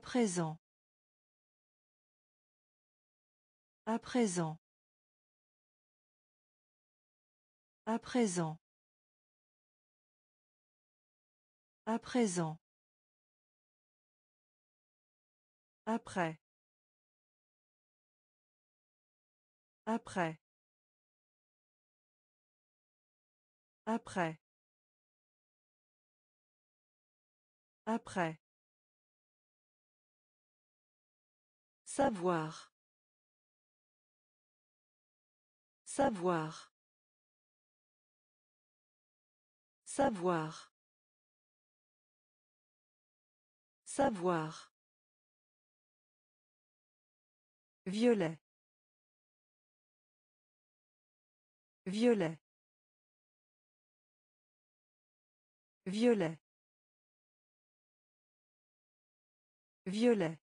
présent. À présent. À présent. À présent. Après. Après. Après. Après. Savoir. Savoir. Savoir. Savoir. Violet. Violet. Violet. Violet.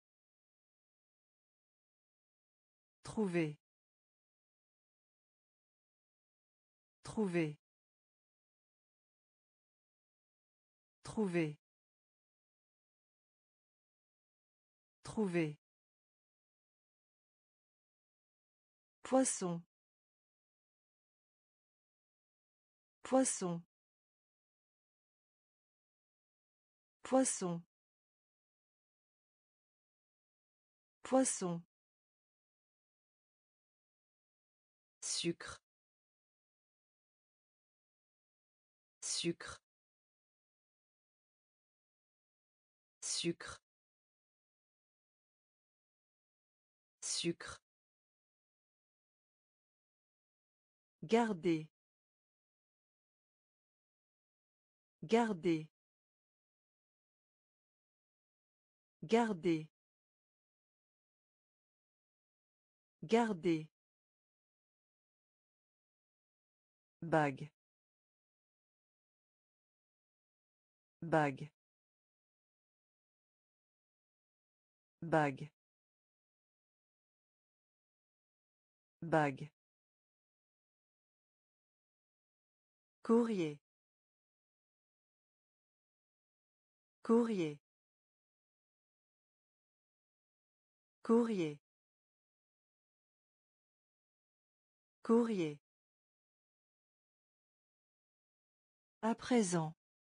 Trouver. Trouver. Trouver. Trouver. Poisson. Poisson. Poisson. Poisson. Sucre. Sucre. Sucre. Sucre. Garder. Garder. Garder. Garder. Bague. Bague. Bague. Bague. Courrier. Courrier. Courrier. Courrier. À présent.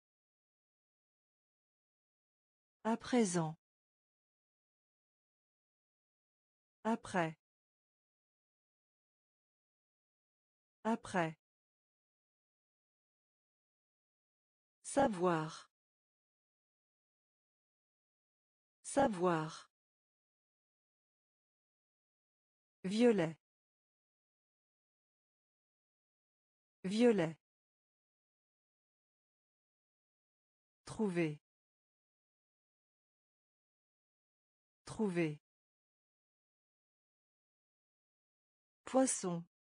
À présent. Après. Après. Savoir. Savoir. Violet. Violet. Trouver. Trouver. Poisson.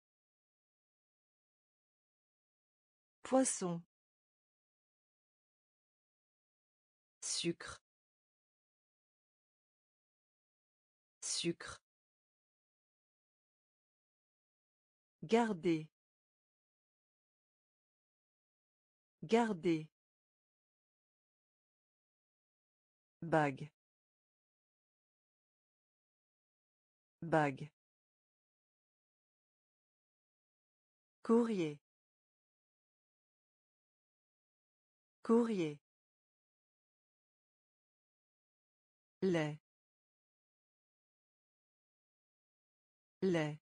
Poisson. Sucre. Sucre. Garder. Garder. Bague. Bague. Courrier. Courrier. Lait. Lait.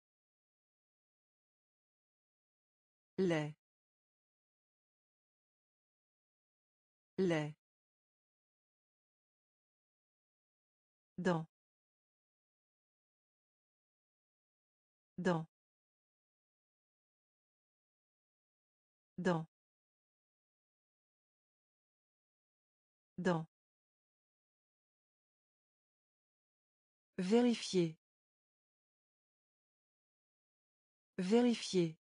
Lait. Lait. Dans. Dans. Dans. Dans. Vérifier. Vérifier.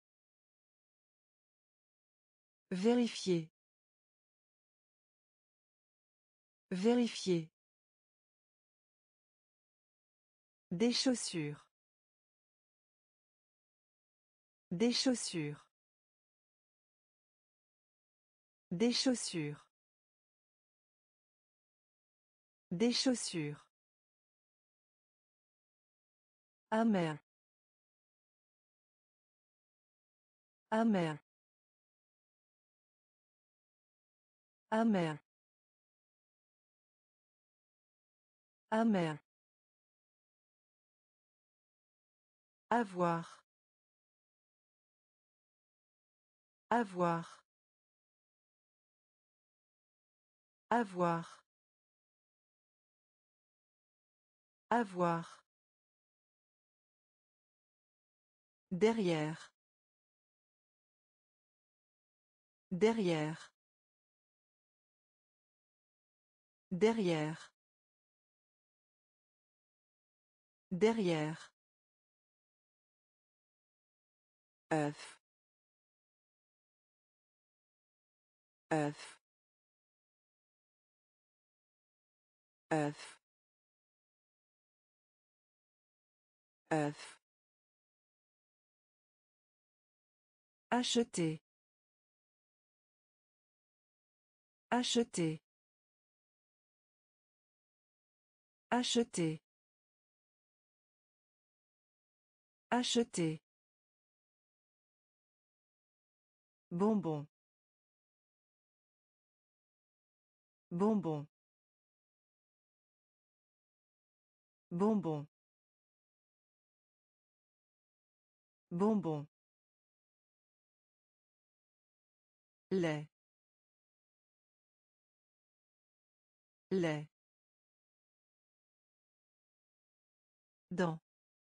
Vérifier. Vérifier. Des chaussures. Des chaussures. Des chaussures. Des chaussures. Amer. Amer. Amer. Amer. Avoir. Avoir. Avoir. Avoir. Derrière. Derrière. Derrière. Derrière. œuf, œuf, œuf, œuf. Acheter. Acheter. Acheter. Acheter. Bonbon. Bonbon. Bonbon. Bonbon. Lait. Lait. Dans.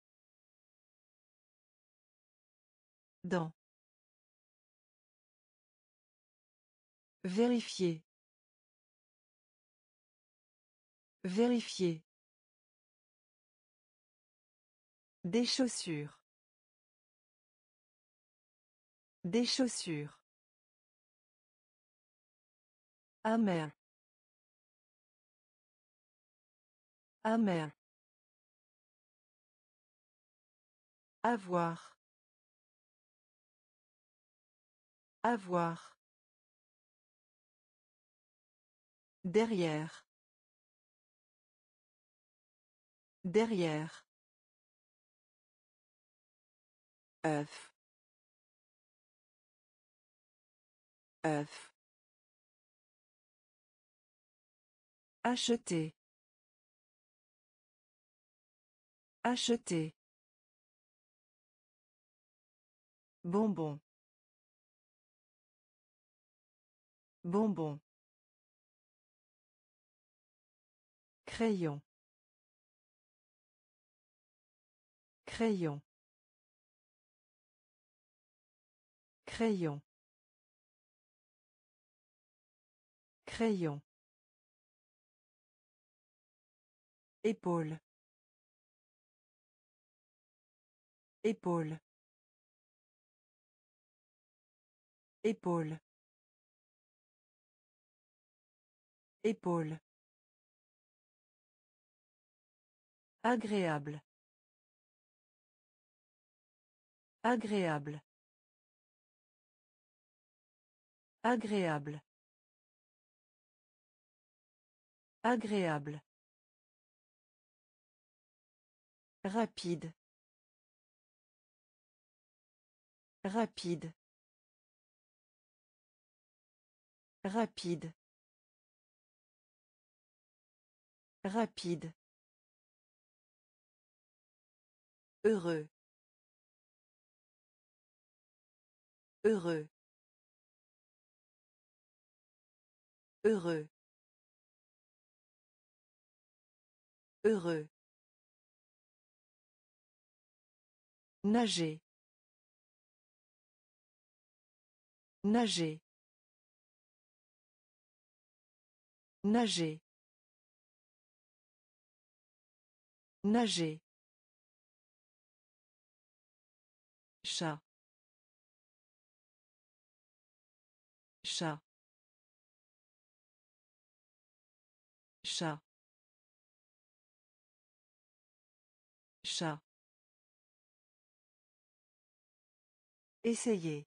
Dans. Vérifier. Vérifier. Des chaussures. Des chaussures. Amer. Amer. Avoir. Avoir. Derrière. Derrière. œuf, œuf. Acheter. Acheter. Bonbon. Bonbon. Crayon. Crayon. Crayon. Crayon. Épaule. Épaule. Épaule. Épaule. Agréable. Agréable. Agréable. Agréable. Rapide. Rapide. Rapide. Rapide. Heureux. Heureux. Heureux. Heureux. Nager. Nager. Nager. Nager. Chat. Chat. Chat. Chat. Essayer.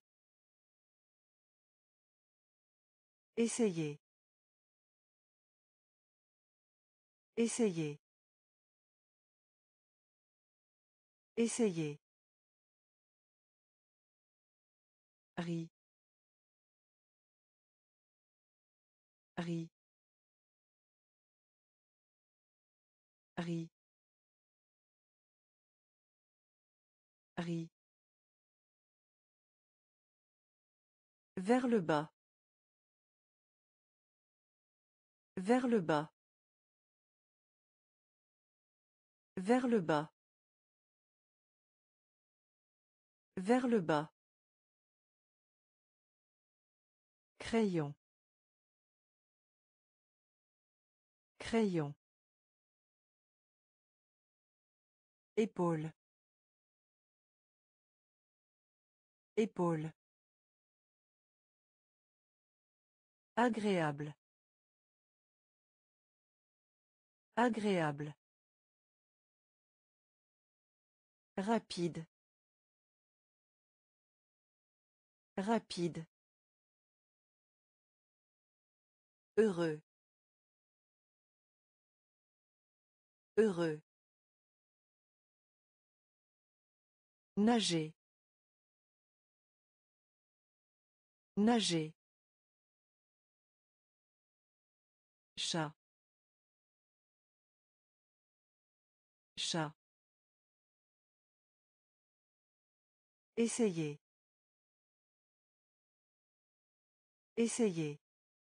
Essayer. Essayer. Essayer. Riz. Riz. Riz. Riz. Vers le bas. Vers le bas. Vers le bas. Vers le bas. Crayon. Crayon. Épaule. Épaule. Agréable. Agréable. Rapide. Rapide. Heureux. Heureux. Nager. Nager. Chat. Chat. Essayer. Essayer.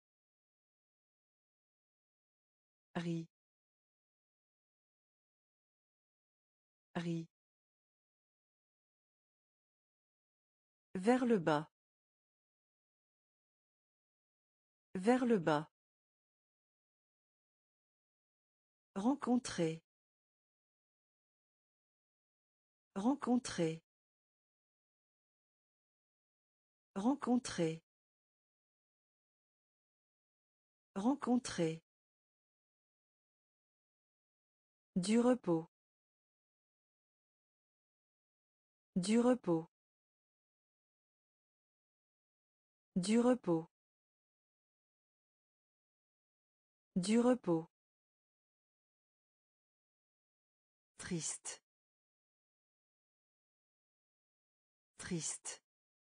Riz. Riz. Vers le bas. Vers le bas. Rencontrer. Rencontrer. Rencontrer. Rencontrer. Du repos. Du repos. Du repos. Du repos. Triste. Triste.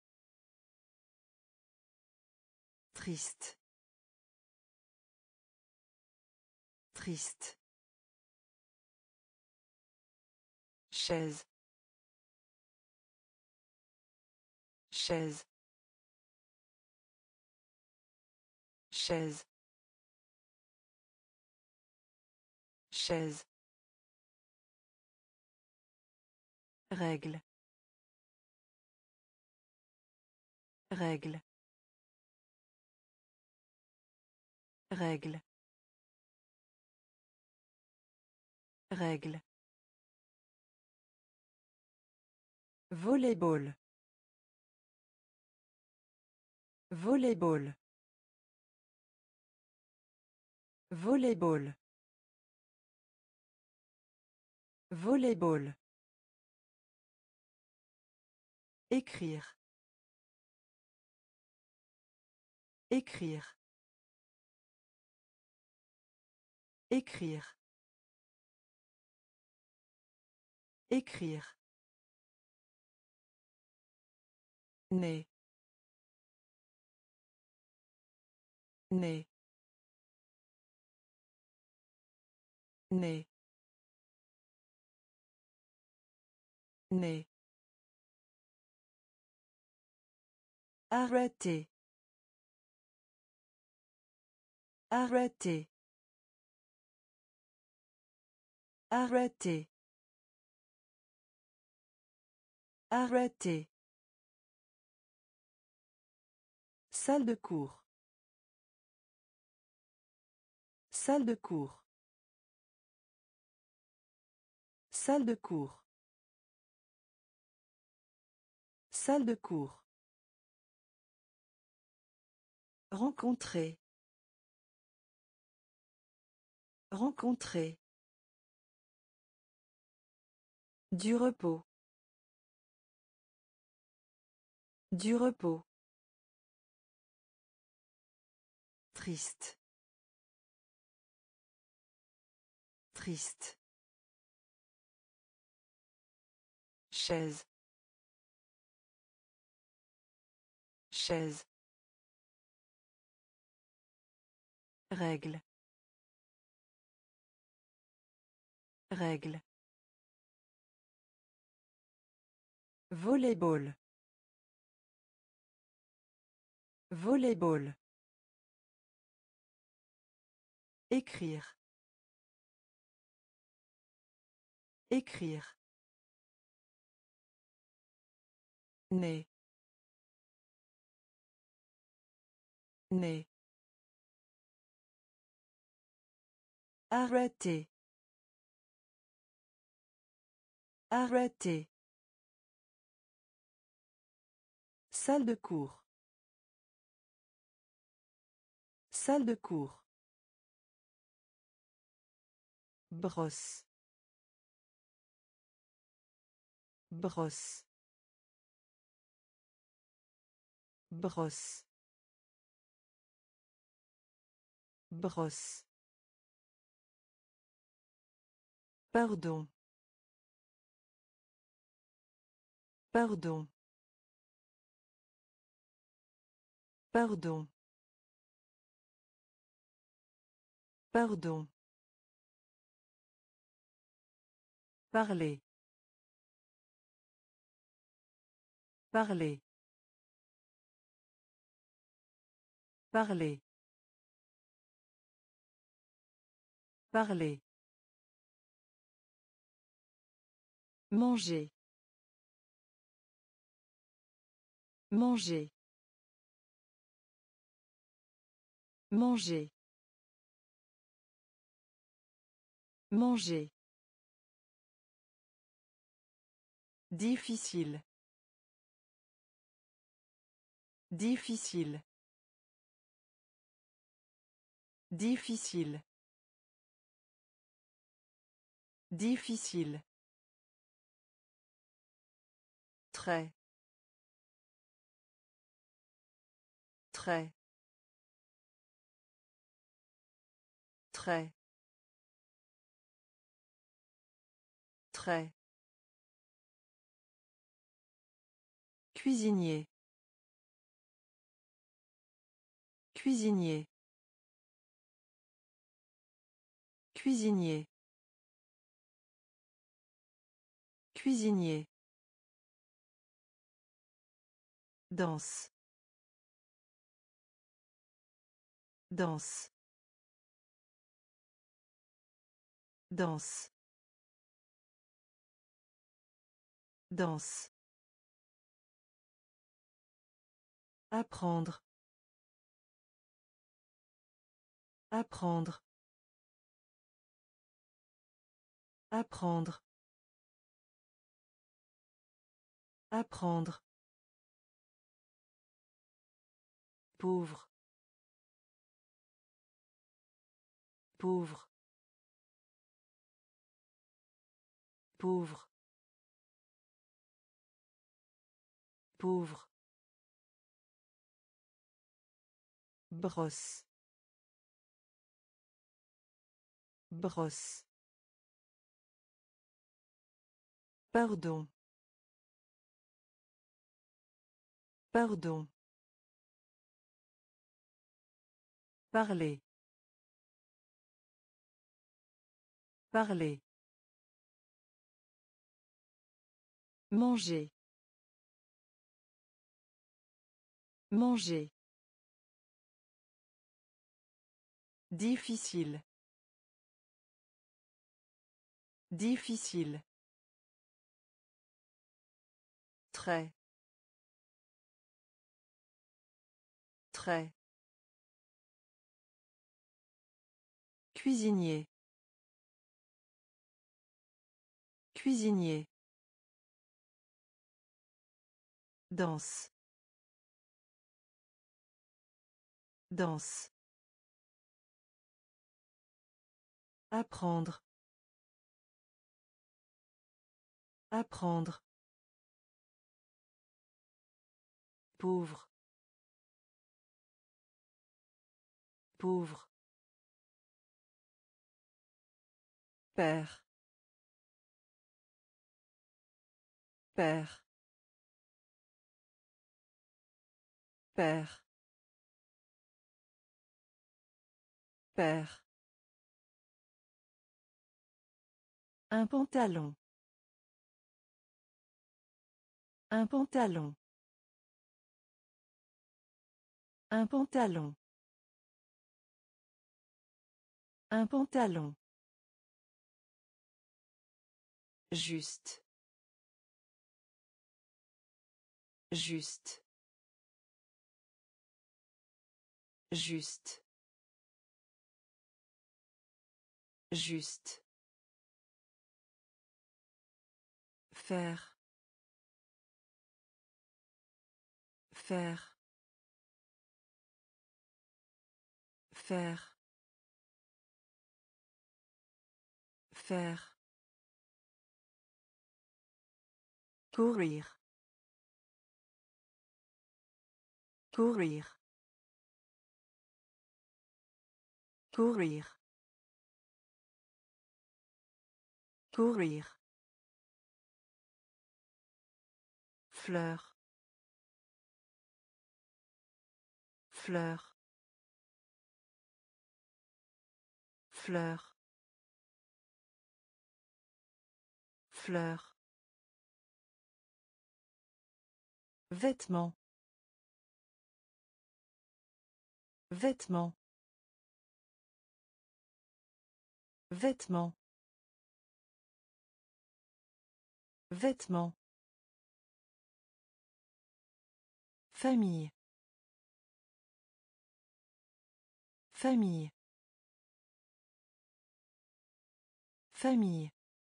Triste. Triste. Chaise. Chaise. Chaise. Chaise. Règle. Règle. Règle. Règle. Volleyball. Volleyball. Volleyball. Volleyball. Écrire. Écrire. Écrire. Écrire. Né. Né. Né. Né. Arrêter. Arrêter. Arrêter. Arrêter. Salle de cours. Salle de cours. Salle de cours. Salle de cours. Rencontrer. Rencontrer. Du repos. Du repos. Triste. Triste. Chaise. Chaise. Règle. Règle. Volleyball. Volleyball. Écrire. Écrire. Né. Né. Arrêter. Arrêter. Salle de cours. Salle de cours. Brosse. Brosse. Brosse. Brosse. Pardon. Pardon. Pardon. Pardon. Parler. Parler. Parler. Parler. Manger. Manger. Manger. Manger. Difficile. Difficile. Difficile. Difficile. Très. Très. Très. Très. Cuisinier. Cuisinier. Cuisinier. Cuisinier. Danse. Danse. Danse. Danse. Apprendre. Apprendre. Apprendre. Apprendre. Pauvre. Pauvre. Pauvre. Pauvre. Brosse. Brosse. Pardon. Pardon. Parler. Parler. Manger. Manger. Difficile. Difficile. Très. Très. Cuisinier. Cuisinier. Danse. Danse. Apprendre. Apprendre. Pauvre. Pauvre. Père. Père. Père. Père. Un pantalon. Un pantalon. Un pantalon. Un pantalon. Juste. Juste. Juste. Juste. Faire. Faire. Faire. Faire. Courir. Courir. Courir. Courir. Fleur. Fleur. Fleur. Fleur. Vêtements. Vêtements. Vêtements. Vêtements. Famille. Famille. Famille.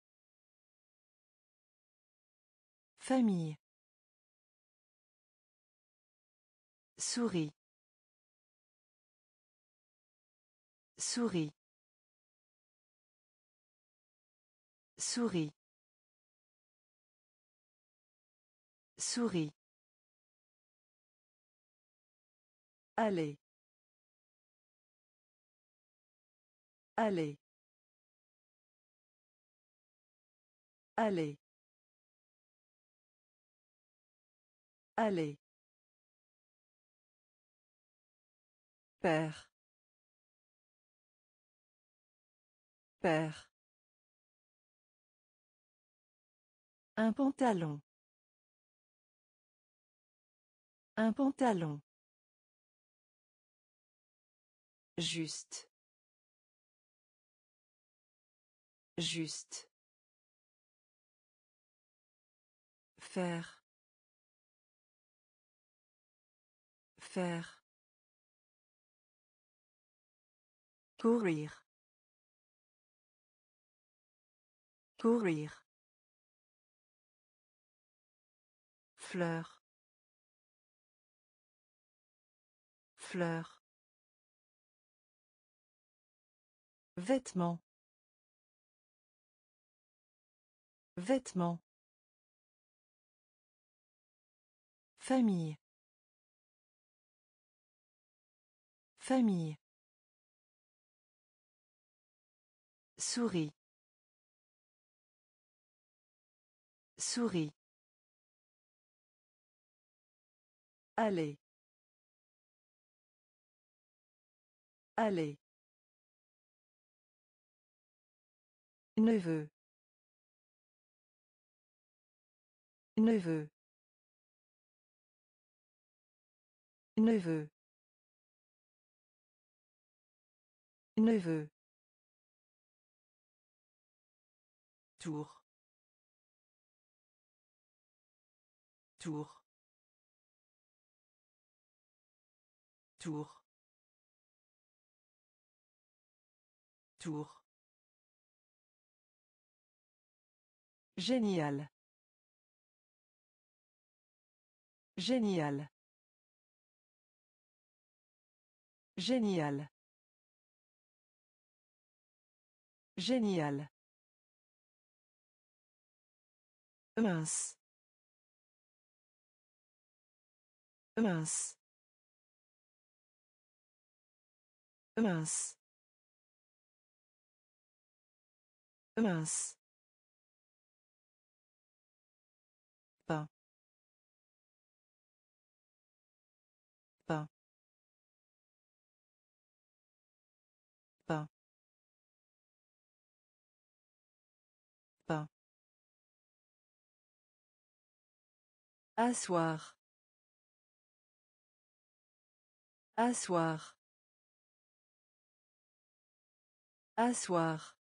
Famille. Souris. Souris. Souris. Souris. Allez. Allez. Allez. Allez. Père. Père. Un pantalon. Un pantalon. Juste. Juste. Faire. Faire. Courir. Courir. Fleur. Fleur. Vêtements. Vêtements. Famille. Famille. Souris. Souris. Allez. Allez. Neveu. Neveu. Neveu. Neveu. Tour. Tour. Tour. Tour. Génial. Génial. Génial. Génial. Mince. Mince. Mince. Mince. Pain. Pain. Pain. Pain. Asseoir. Asseoir. Asseoir.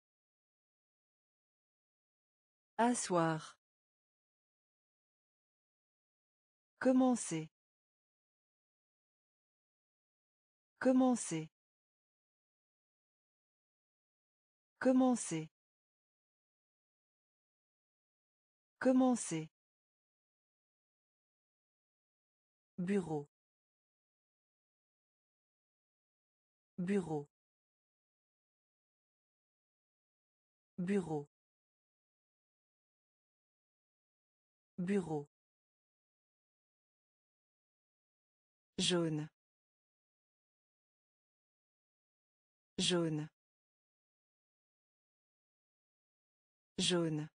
Asseoir. Commencer. Commencer. Commencer. Commencer. Bureau. Bureau. Bureau. Bureau. Jaune. Jaune. Jaune.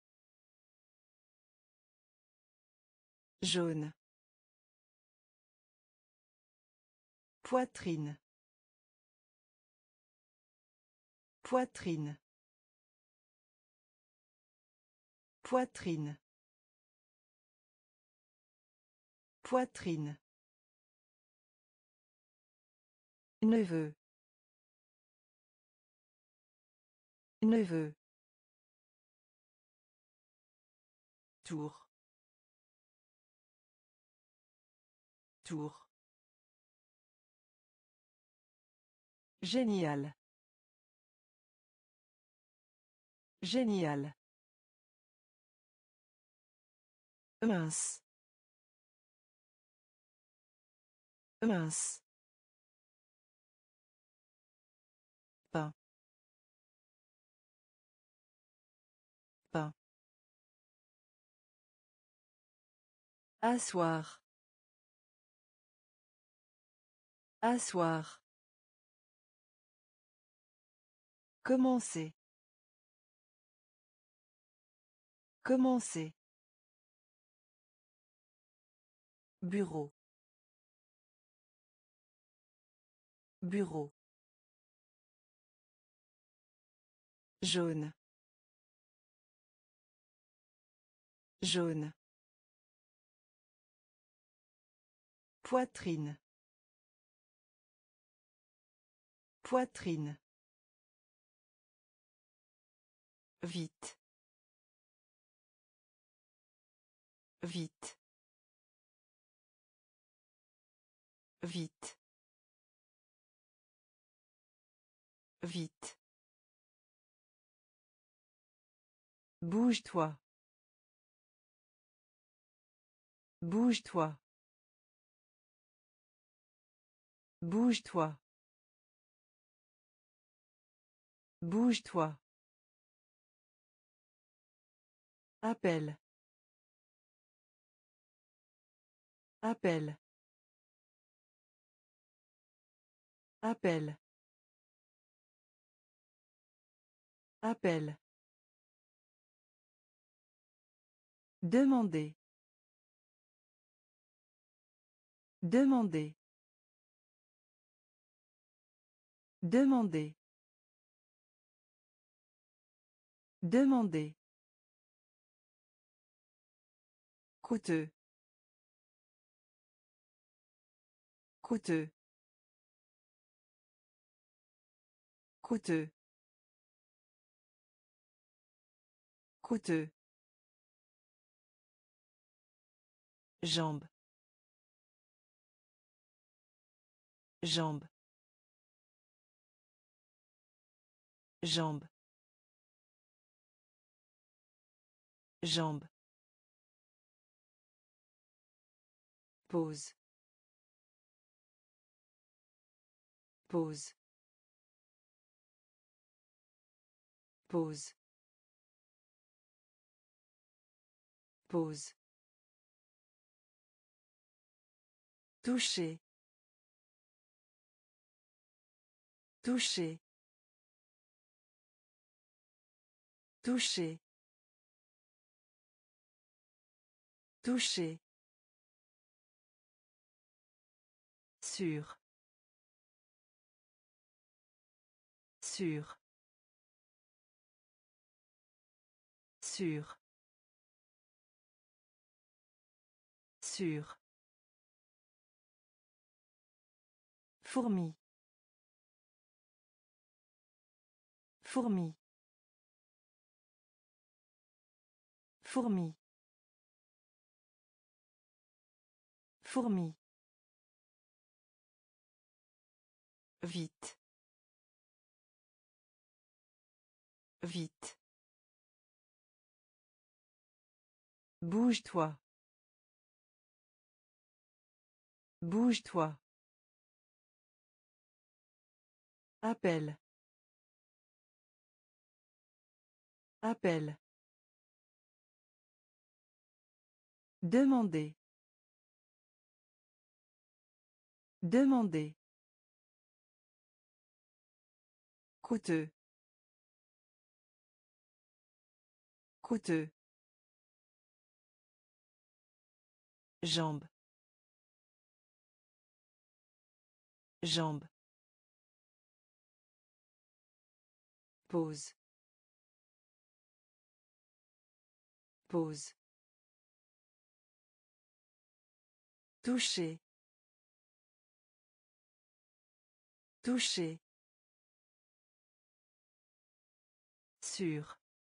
Jaune. Poitrine. Poitrine. Poitrine. Poitrine. Neveu. Neveu. Tour. Tour. Génial. Génial. Mince. Mince. Pain. Pain. Asseoir. Asseoir. Commencer. Commencer. Bureau. Bureau. Jaune. Jaune. Poitrine. Poitrine. Vite. Vite. Vite. Vite. Bouge-toi. Bouge-toi. Bouge-toi. Bouge-toi. Appel. Appel. Appel. Appel. Demander. Demander. Demander. Demander. Coûteux. Coûteux. Coûteux. Coûteux. Jambe. Jambe. Jambe. Jambe. Pause. Pause. Pause. Pause. Toucher. Toucher. Toucher. Toucher. Sûr. Sûr. Sûr. Sûr. Fourmi. Fourmi. Fourmi. Fourmi. Vite. Vite. Bouge-toi. Bouge-toi. Appel. Appel. Demander. Demander. Coûteux. Coûteux. Jambe. Jambe. Pause. Pause. Toucher. Toucher. Sûr.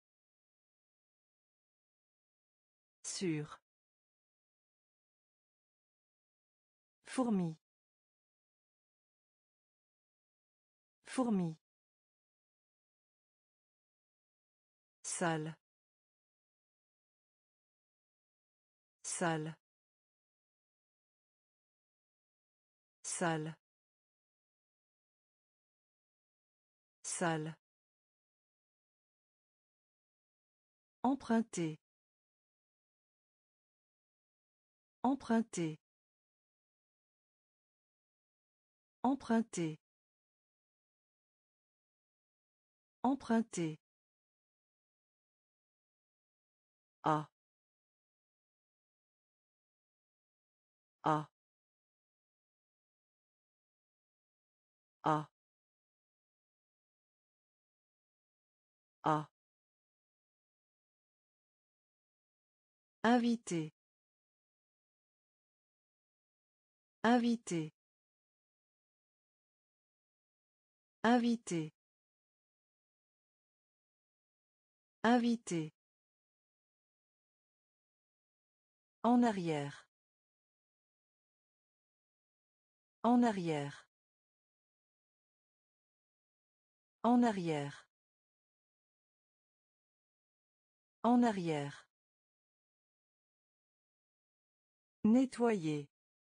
Sûr. Fourmi. Fourmi. Salle. Salle. Salle. Salle. Emprunter. Emprunter. Emprunter. Emprunter. A. A. A. A. Invité. Invité. Invité. Invité. En arrière. En arrière. En arrière. En arrière. Nettoyer.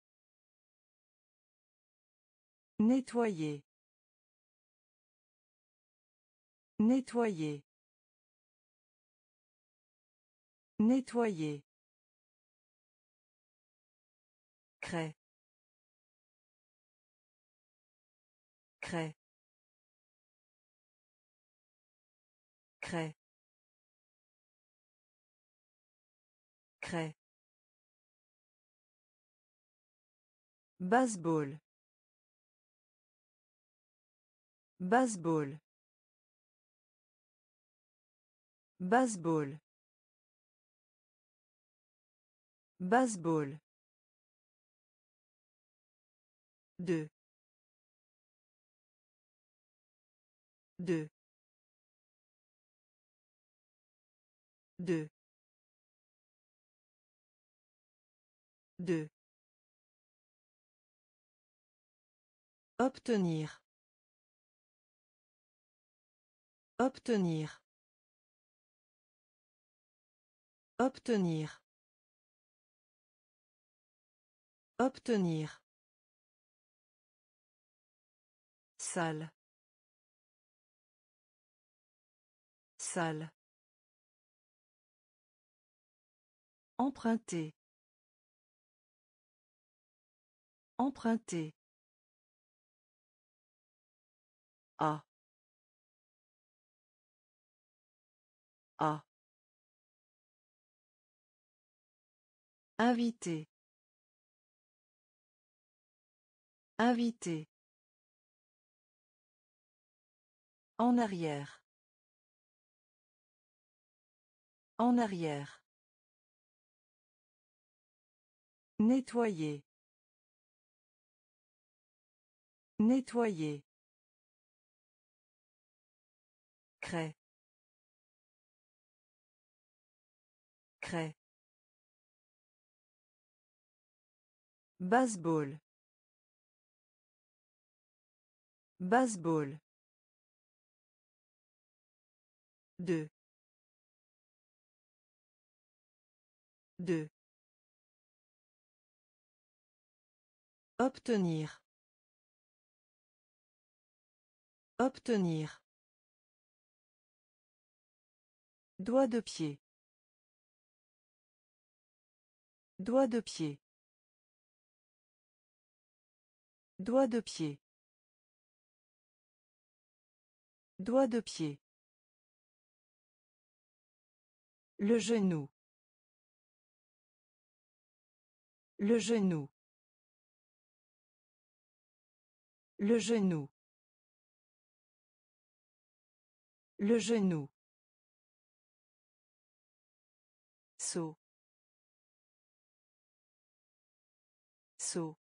Nettoyer. Nettoyer. Nettoyer. Craie. Craie. Craie. Craie. Baseball. Baseball. Baseball. Baseball. Deux. Deux. Deux. Deux. Obtenir. Obtenir. Obtenir. Obtenir. Salle. Salle. Emprunter. Emprunter. A. A. Invité. Invité. En arrière. En arrière. Nettoyer. Nettoyer. Craie. Craie. Baseball. Baseball. Deux. Deux. Obtenir. Obtenir. Doigt de pied. Doigt de pied. Doigt de pied. Doigt de pied. Le genou. Le genou. Le genou. Le genou. Saut. Saut.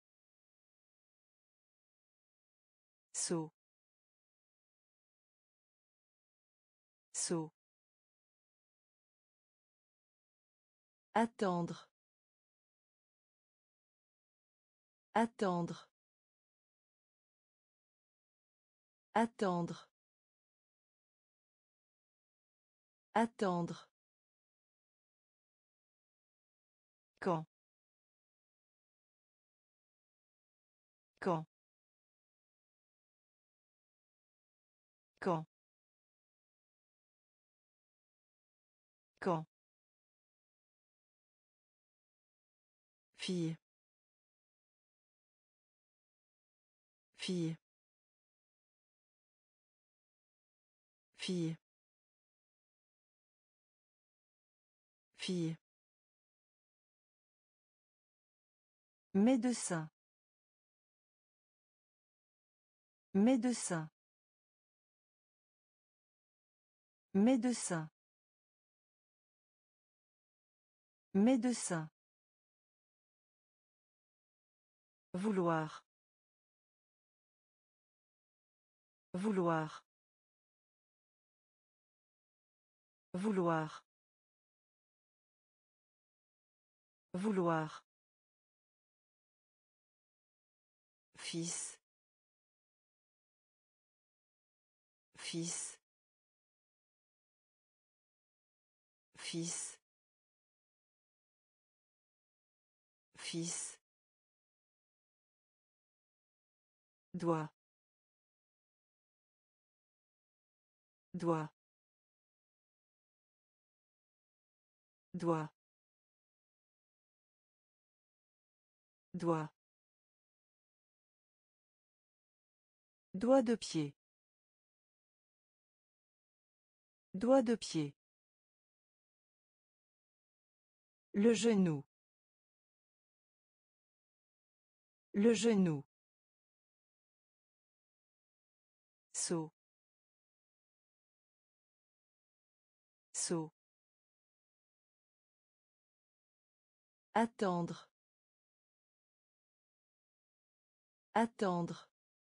Saut. Saut. Attendre. Attendre. Attendre. Attendre. Quand. Quand. Quand. Quand. Fille. Fille. Fille. Fille. Médecin. Médecin. Médecin. Médecin. Vouloir. Vouloir. Vouloir. Vouloir. Fils. Fils. Fils. Fils. Doigt. Doigt. Doigt. Doigt. Doigt de pied. Doigt de pied. Le genou. Le genou. Saut. Saut. Attendre. Attendre.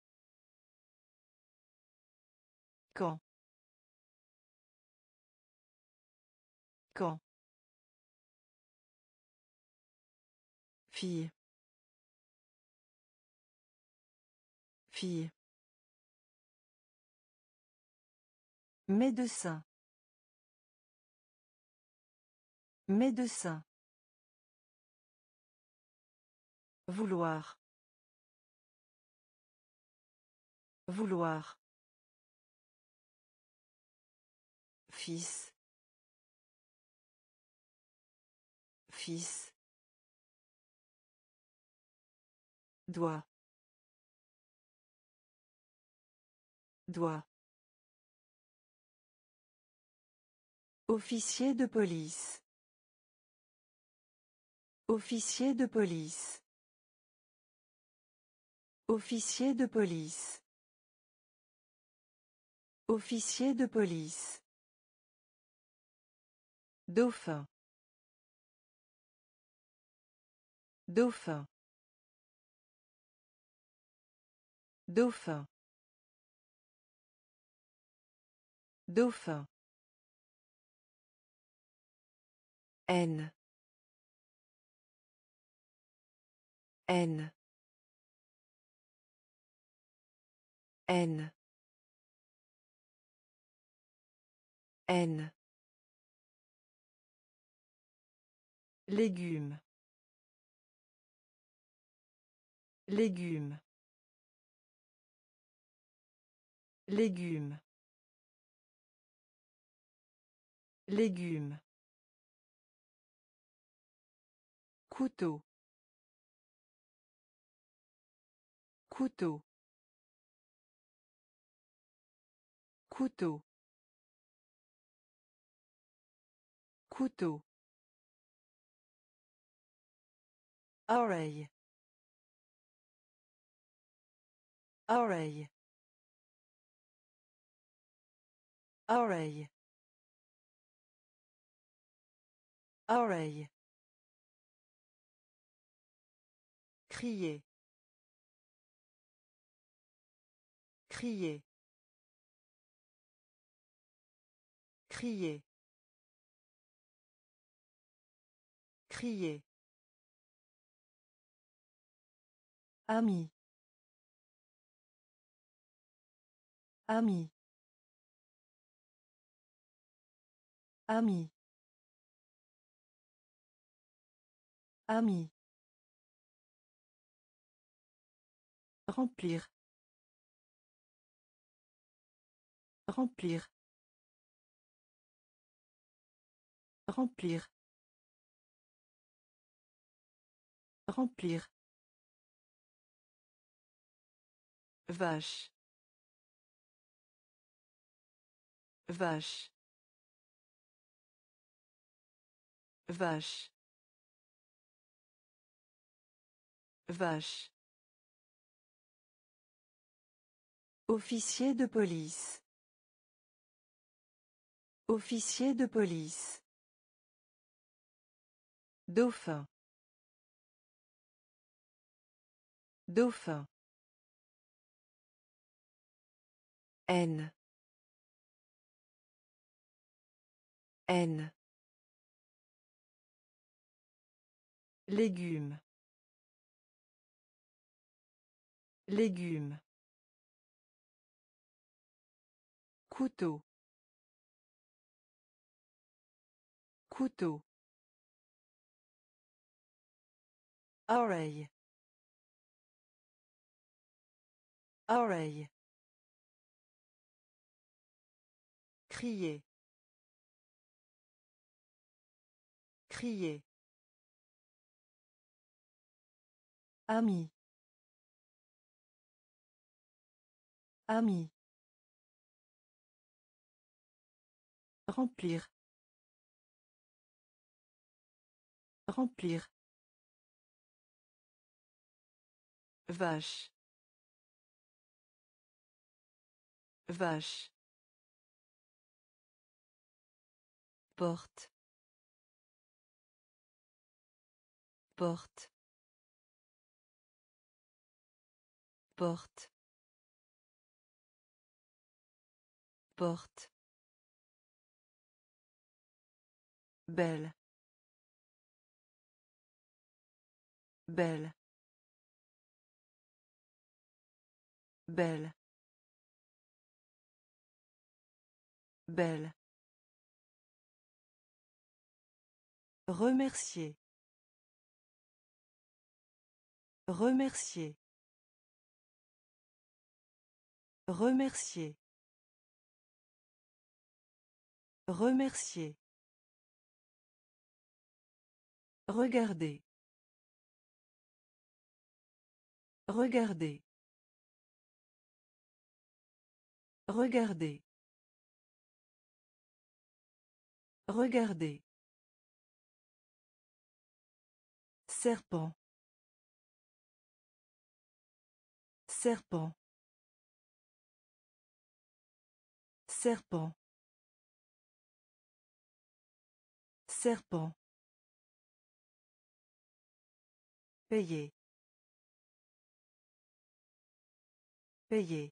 Quand. Quand. Fille. Fille. Médecin. Médecin. Vouloir. Vouloir. Fils. Fils. Doigt. Doigt. Officier de police. Officier de police. Officier de police. Officier de police. Dauphin. Dauphin. Dauphin. Dauphin. N. N. N. N. Légumes. Légumes. Légumes. Légumes. Couteau. Couteau. Couteau. Couteau. Oreille. Oreille. Oreille. Oreille. Crier. Crier. Crier. Crier. Ami. Ami. Ami. Ami. Remplir. Remplir. Remplir. Remplir. Vache. Vache. Vache. Vache. Officier de police. Officier de police. Dauphin. Dauphin. N. N. Légumes. Légumes. Couteau. Couteau. Oreille. Oreille. Crier. Crier. Ami. Ami. Remplir. Remplir. Vache. Vache. Porte. Porte. Porte. Porte. Belle. Belle. Belle. Belle. Remercier. Remercier. Remercier. Remercier. Regardez. Regardez. Regardez. Regardez. Serpent. Serpent. Serpent. Serpent. Payer. Payer.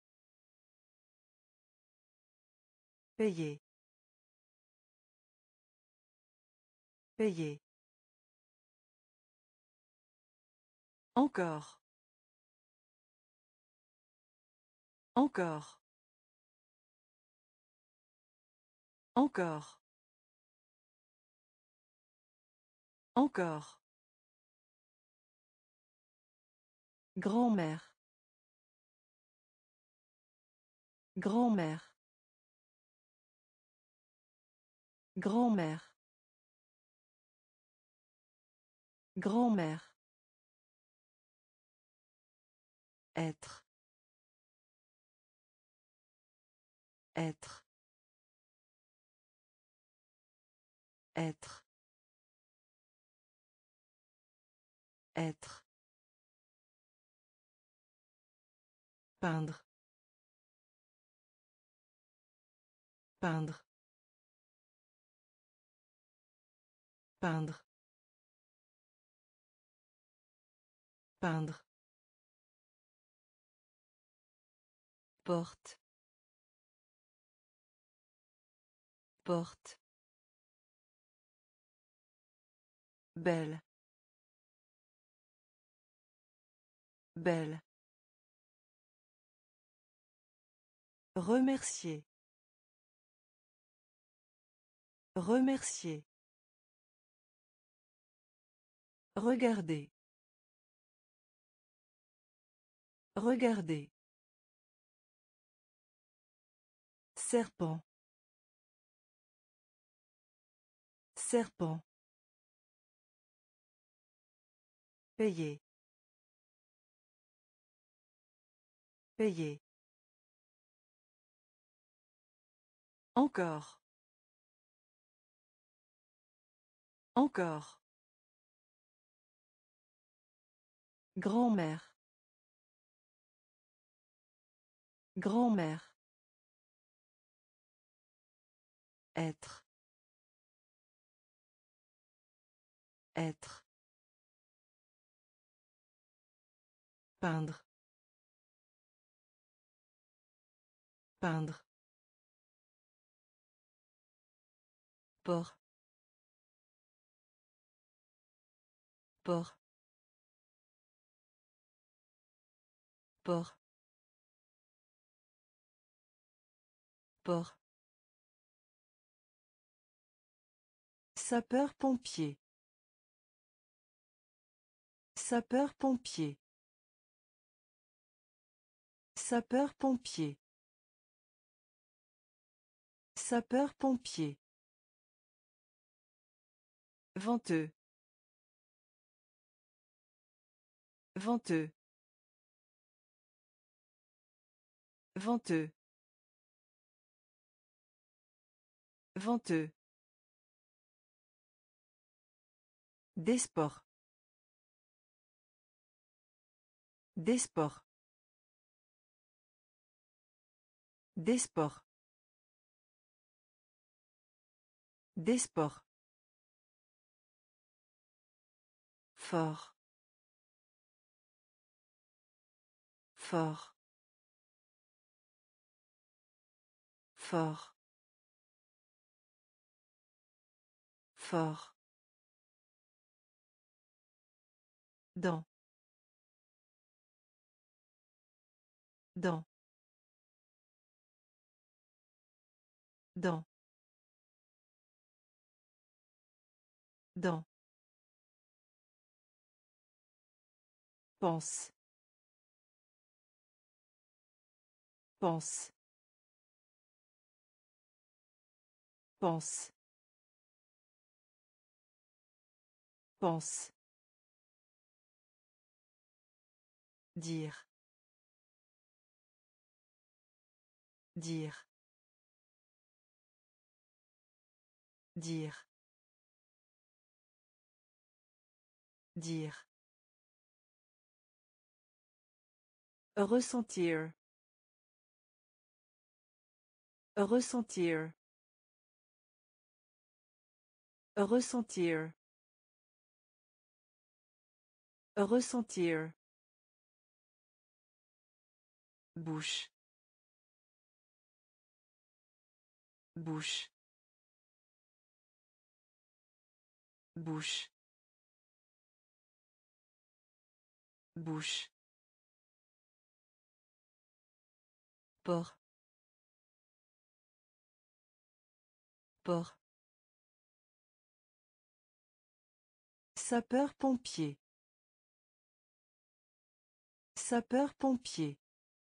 Payer. Payer. Encore. Encore. Encore. Encore. Grand-mère. Grand-mère. Grand-mère. Grand-mère. Être. Être. Être. Être. Peindre. Peindre. Peindre. Peindre. Porte. Porte. Belle. Belle. Remercier. Remercier. Regardez. Regardez. Serpent. Serpent. Payer. Payer. Encore. Encore. Grand-mère. Grand-mère. Être. Être. Peindre. Peindre. Port. Port. Port. Port. Sapeur-pompier. Sapeur-pompier. Sapeur-pompier. Sapeur-pompier. Venteux. Venteux. Venteux. Venteux. Des sports. Des sports. Des sports. Des sports. Fort. Fort. Fort. Fort. Dans. Dans. Dans. Dans. Pense. Pense. Pense. Pense. Dire. Dire. Dire. Dire. Ressentir. Ressentir. Ressentir. Ressentir. Bouche. Bouche. Bouche. Bouche. Port. Port. Sapeur-pompier. Sapeur-pompier.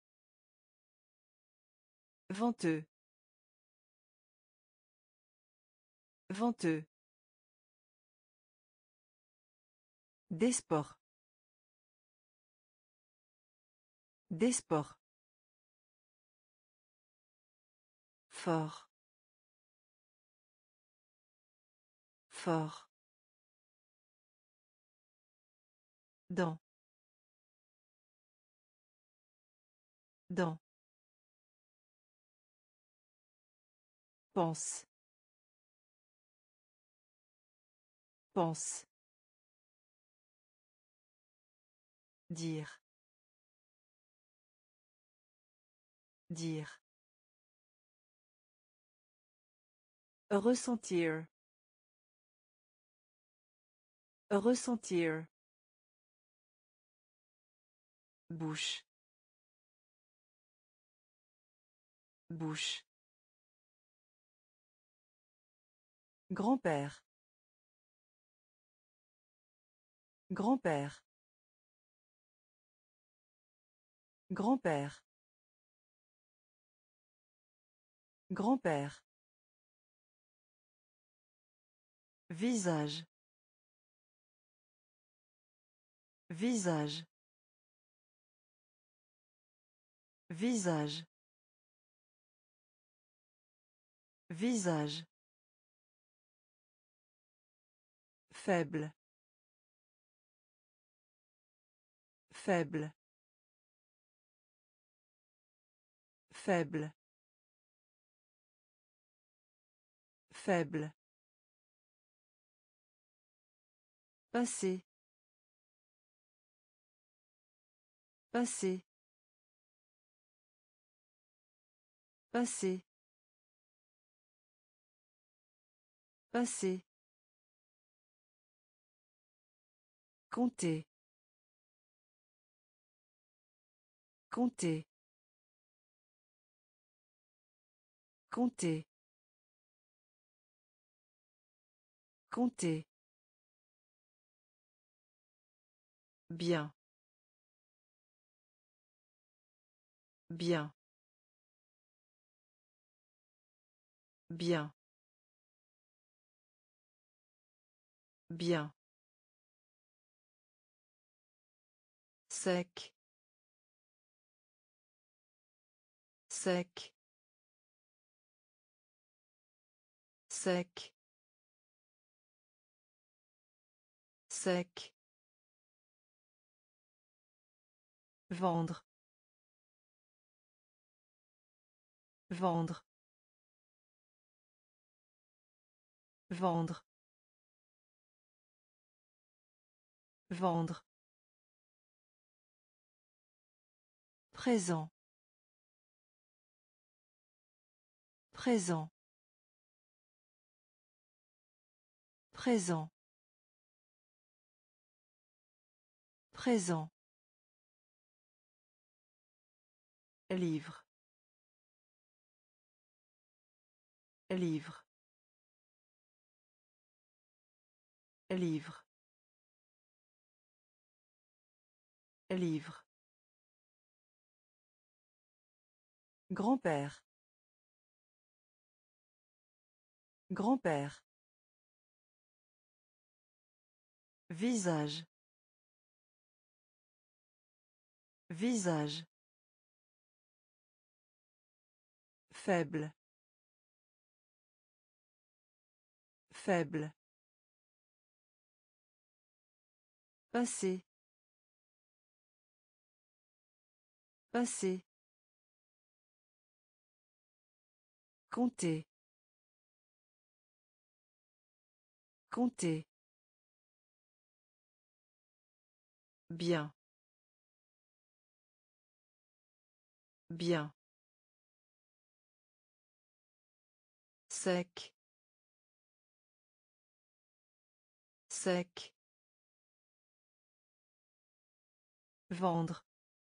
Venteux. Venteux. Des sports. Des sports. Fort. Fort. Dans. Dans. Pense. Pense. Dire. Dire. Ressentir. Ressentir. Bouche. Bouche. Grand-père. Grand-père. Grand-père. Grand-père. Visage. Visage. Visage. Visage. Faible. Faible. Faible. Faible. Passé. Passé. Passé. Passé. Compter. Compter. Compter. Compter. Bien. Bien. Bien. Bien. Sec. Sec. Sec. Sec. Vendre. Vendre. Vendre. Vendre. Présent. Présent. Présent. Présent. Livre. Livre. Livre. Livre. Grand-père. Grand-père. Visage. Visage. Faible. Faible. Passé. Passé. Compter. Compter. Bien. Bien. Sec. Sec. Vendre.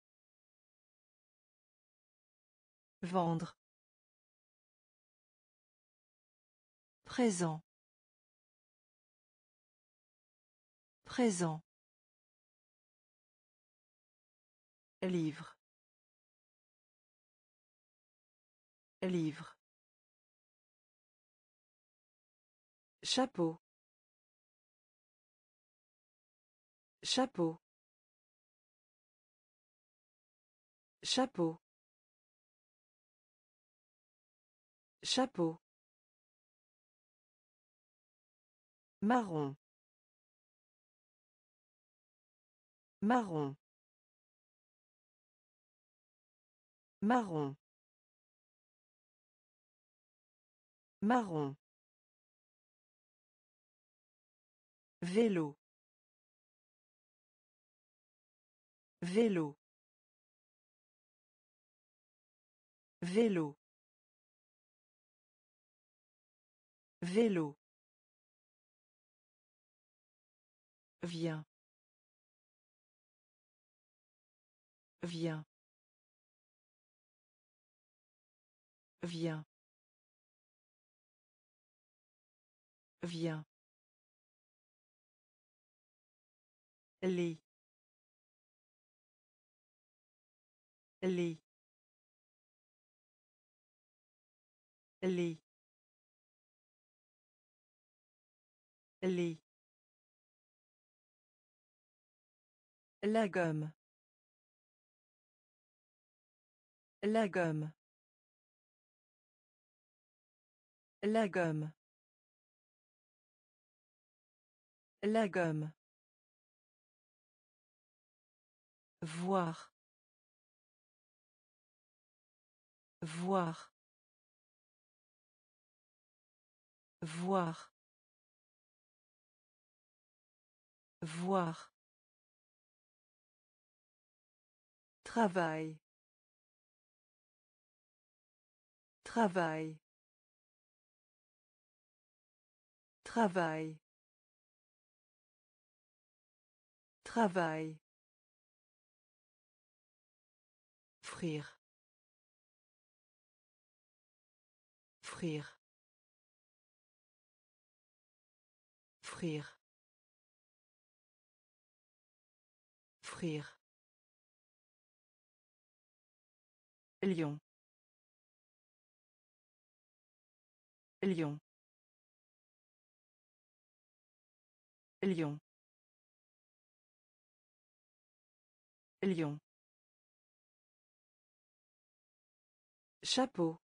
Vendre. Présent. Présent. Livre. Livre. Chapeau. Chapeau. Chapeau. Chapeau. Marron. Marron. Marron. Marron. Vélo. Vélo. Vélo. Vélo. Viens. Viens. Viens. Viens. Lit. Lit. Lit. Lit. La gomme. La gomme. La gomme. La gomme. Voir. Voir. Voir. Voir. Travail. Travail. Travail. Travail. Frire. Frire. Frire. Frire. Lion. Lion. Lion. Lion. Chapeau.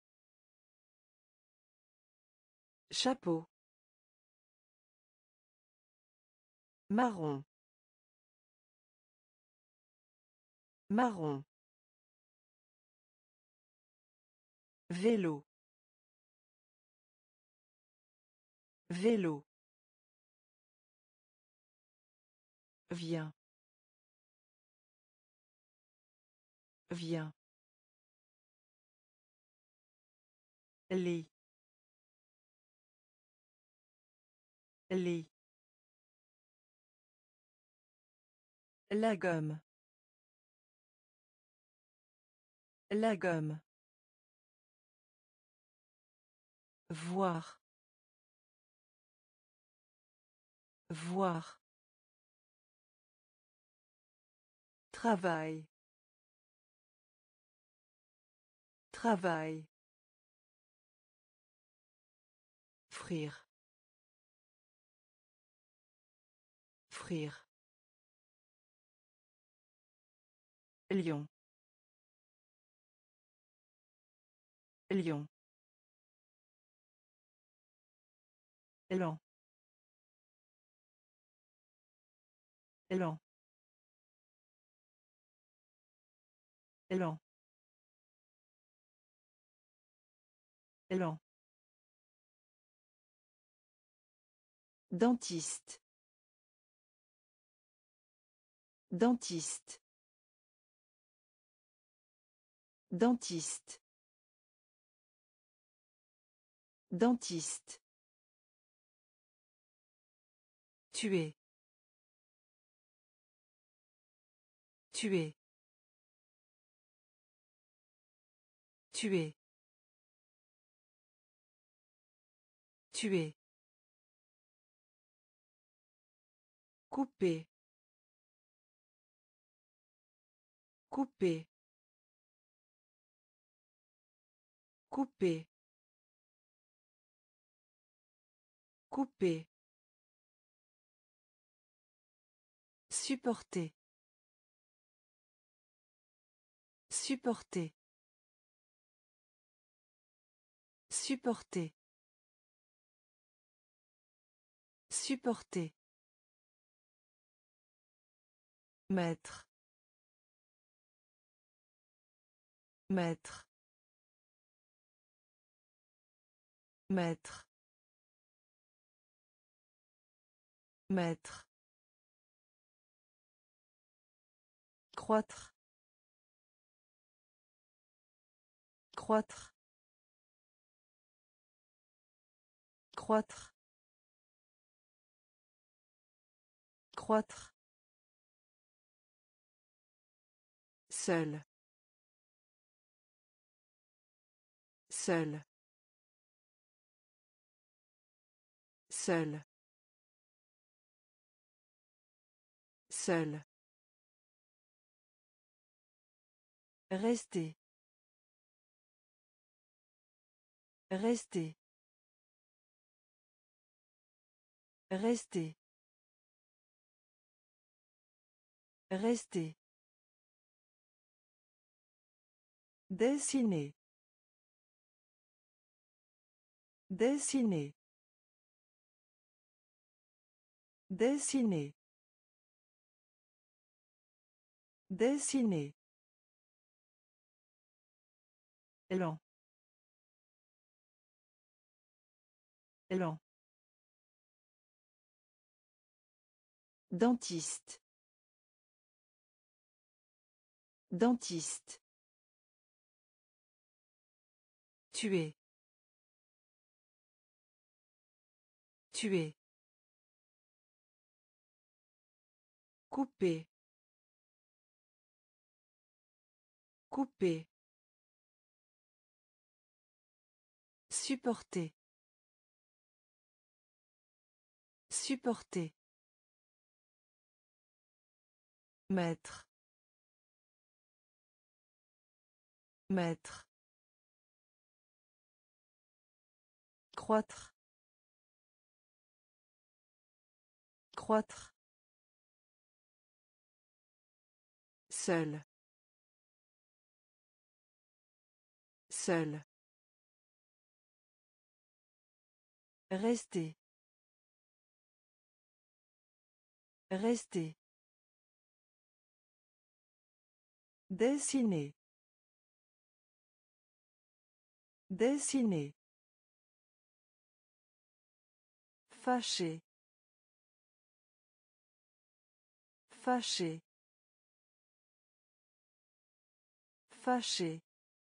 Chapeau. Marron. Marron. Vélo. Vélo. Viens. Viens. Lit. Lit. La gomme. La gomme. Voir. Voir. Travail. Travail. Frire. Frire. Lion. Lion. Élan. Élan. Élan. Élan. Dentiste. Dentiste. Dentiste. Dentiste. Tuer. Tuer. Tuer. Tuer. Couper. Couper. Couper. Couper. Supporter. Supporter. Supporter. Supporter. Maître. Maître. Maître. Maître. Croître. Croître. Croître. Croître. Seul. Seul. Seul. Seul. Rester. Rester. Rester. Rester. Dessiner. Dessiner. Dessiner. Dessiner. Élan. Élan. Dentiste. Dentiste. Tuer. Tuer. Couper. Couper. Supporter. Supporter. Maître. Maître. Croître. Croître. Seul. Seul. Rester. Rester. Dessiner. Dessiner. Fâché. Fâché. Fâché.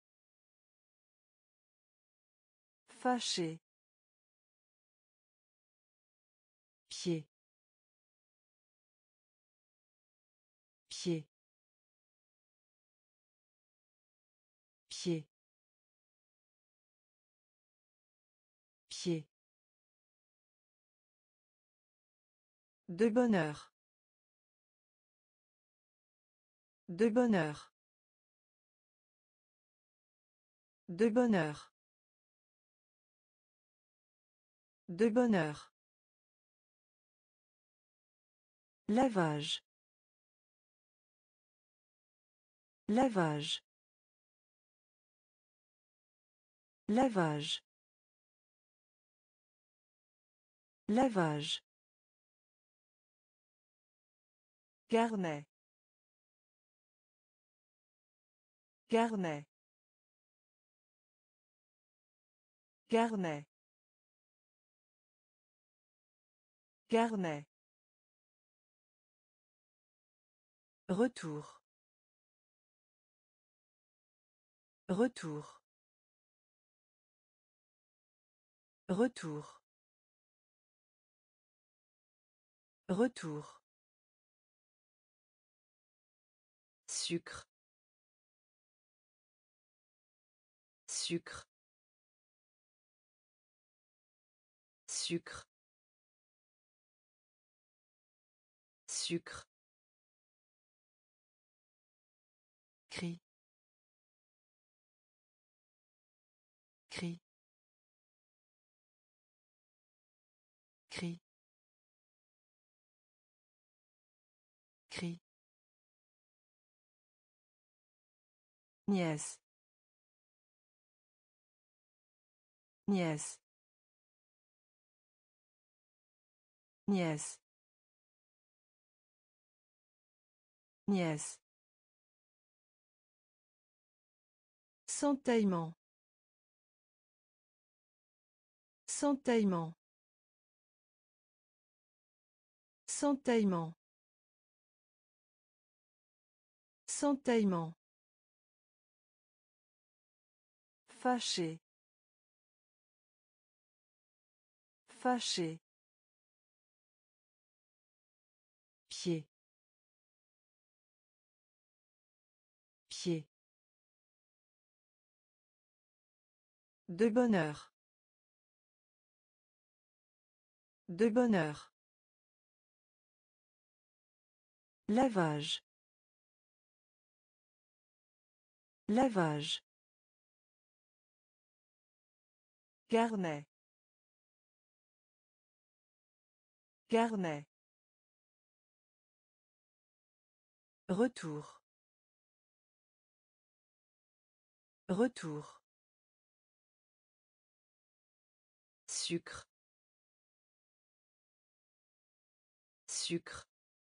Fâché. Pied. Pied. Pied. Pied. De bonheur. De bonheur. De bonheur. De bonheur. Lavage. Lavage. Lavage. Lavage. Carnet. Carnet. Carnet. Carnet. Retour. Retour. Retour. Retour. Sucre. Sucre. Sucre. Sucre. Cri. Cri. Cri. Cri. Nièce. Nièce. Nièce. Nièce. Centaillement. Centaillement. Centaillement. Centaillement. Fâché. Fâché. Pied. Pied. De bonheur. De bonheur. Lavage. Lavage. Carnet. Carnet. Retour. Retour. Sucre. Sucre.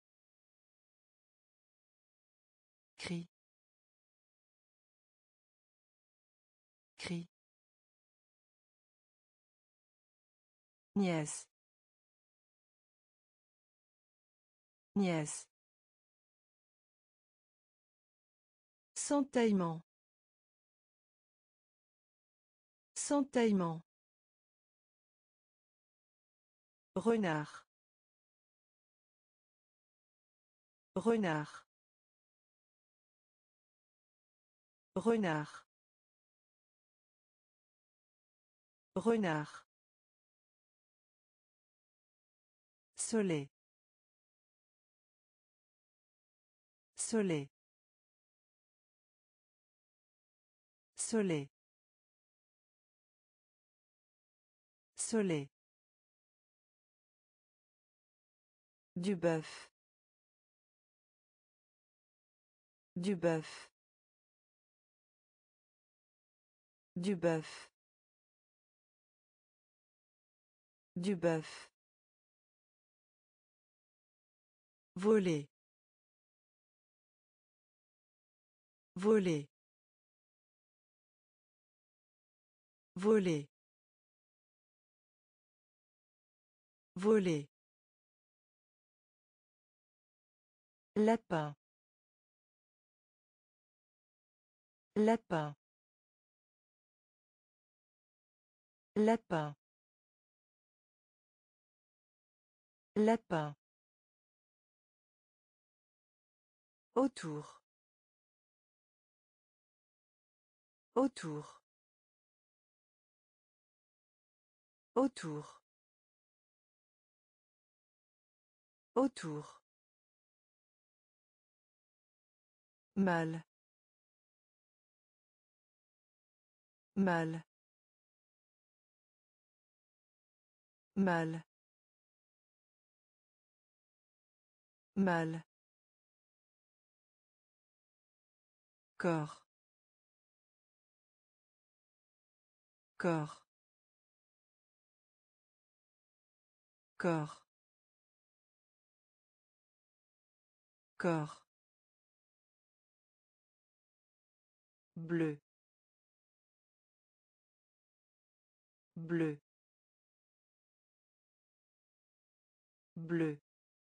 Cri. Cri. Nièce. Nièce. Centaillement. Centaillement. Renard. Renard. Renard. Renard. Soleil. Soleil. Soleil. Soleil. Du bœuf. Du bœuf. Du bœuf. Du bœuf. Voler. Voler. Voler. Voler. Lapin. Lapin. Lapin. Lapin. Autour. Autour. Autour. Autour. Mal. Mal. Mal. Mal. Corps. Corps. corps, corps, bleu, bleu, bleu,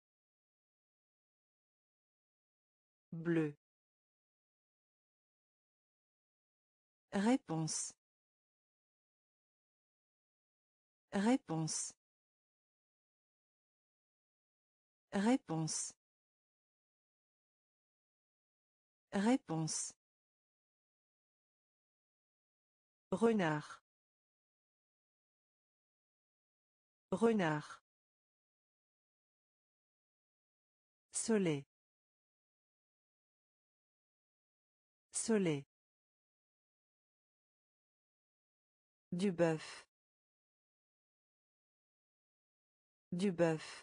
bleu. Réponse. Réponse. Réponse. Réponse. Renard. Renard. Soleil. Soleil. Du bœuf. Du bœuf.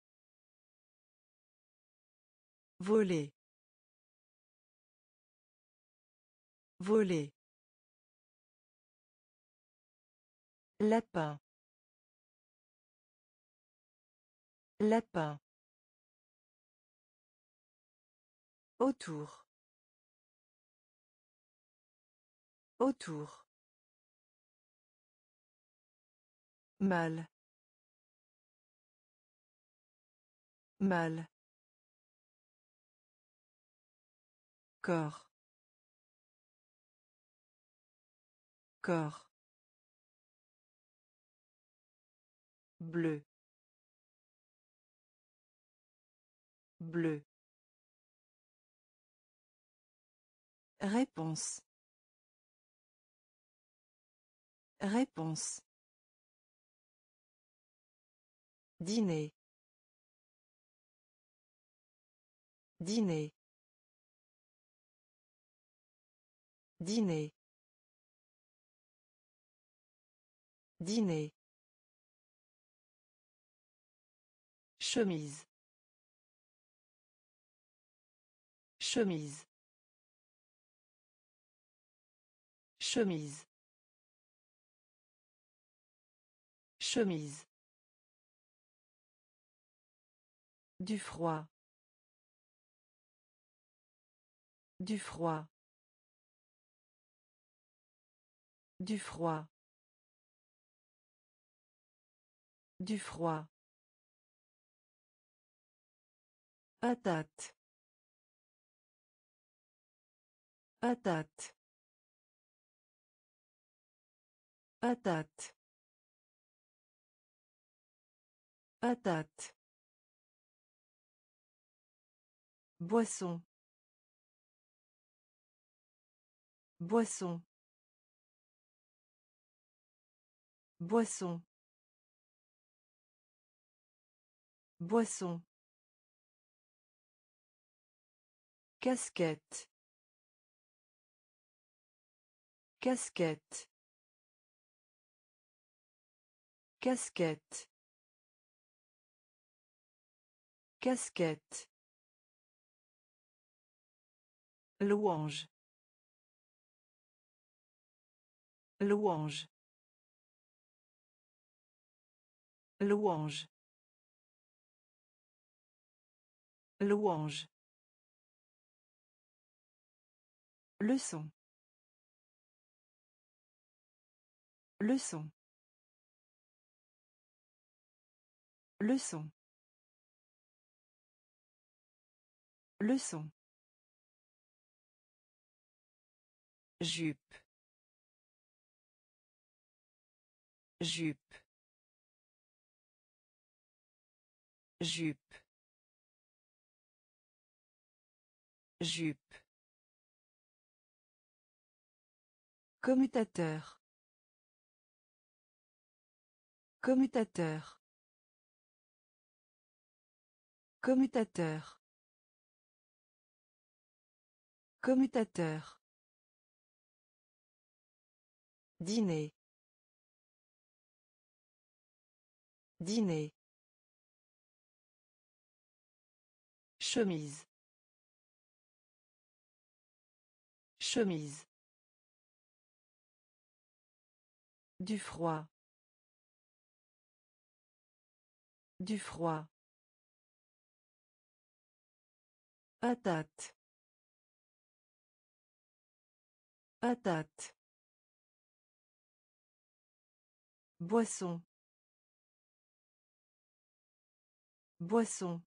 Voler. Voler. Lapin. Lapin. Autour. Autour. Mal. Mal. Corps. Corps. Bleu. Bleu. Réponse. Réponse. Dîner. Dîner. Dîner. Dîner. Chemise. Chemise. Chemise. Chemise. Du froid. Du froid. Du froid. Du froid. Patate. Patate. Patate. Patate. Boisson. Boisson. Boisson. Boisson. Casquette. Casquette. Casquette. Casquette. Louange. Louange. Louange. Louange. Leçon. Leçon. Leçon. Leçon. Jupe. Jupe. Jupe. Jupe. Commutateur. Commutateur. Commutateur. Commutateur. Dîner. Dîner. Chemise. Chemise. Du froid. Du froid. Patate. Patate. Boisson. Boisson.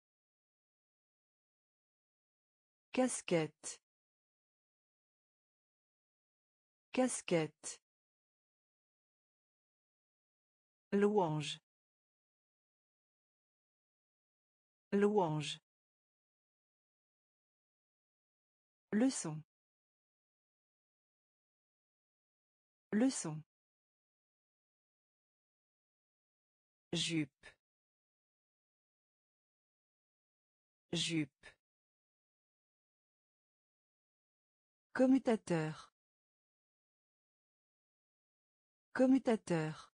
Casquette. Casquette. Louange. Louange. Leçon. Leçon. Jupe. Jupe. Commutateur. Commutateur.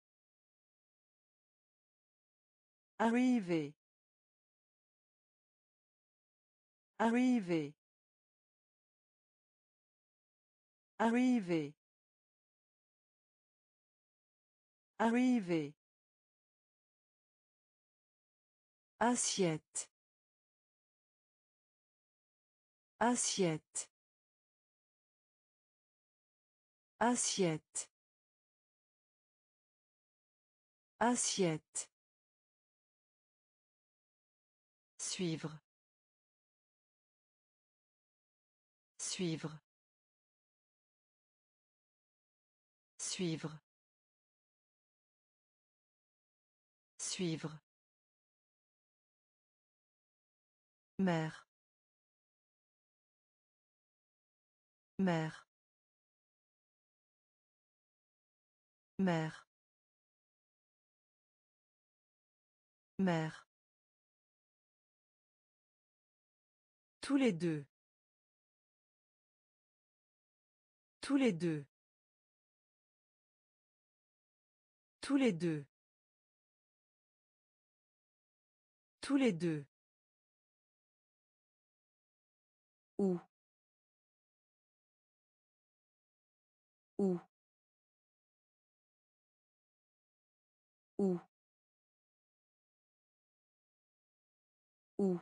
Arriver. Arriver. Arriver. Arriver. Assiette. Assiette. Assiette. Assiette. Suivre. Suivre. Suivre. Suivre. Mère. Mère. Mère. Mère. Tous les deux. Tous les deux. Tous les deux. Tous les deux. Où. Où. Où. Où.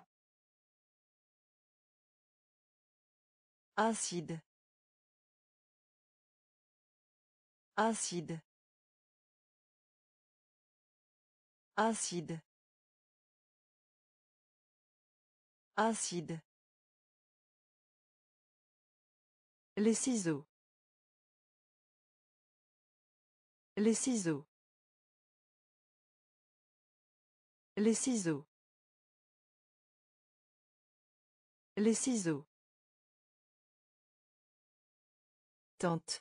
Acide. Acide. Acide. Acide. Les ciseaux. Les ciseaux. Les ciseaux. Les ciseaux. Tente.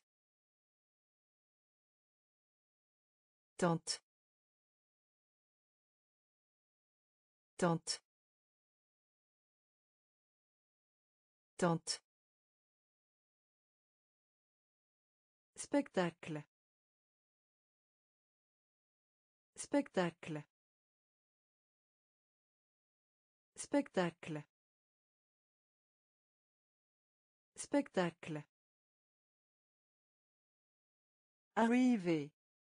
Tente. Tente. Tente. Spectacle. Spectacle. Spectacle. Spectacle. Arriver.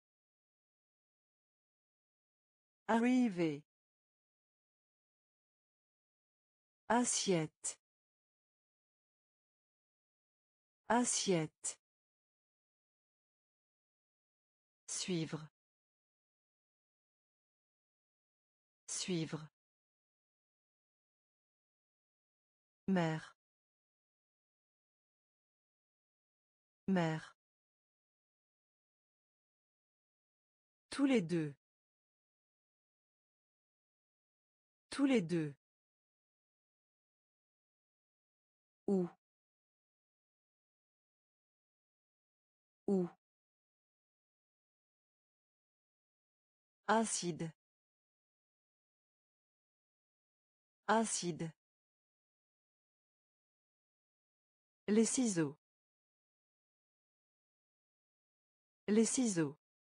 Arriver. Assiette. Assiette. Suivre. Suivre. Mère. Mère. Tous les deux. Tous les deux. Où. Où. Acide. Acide. Les ciseaux. Les ciseaux.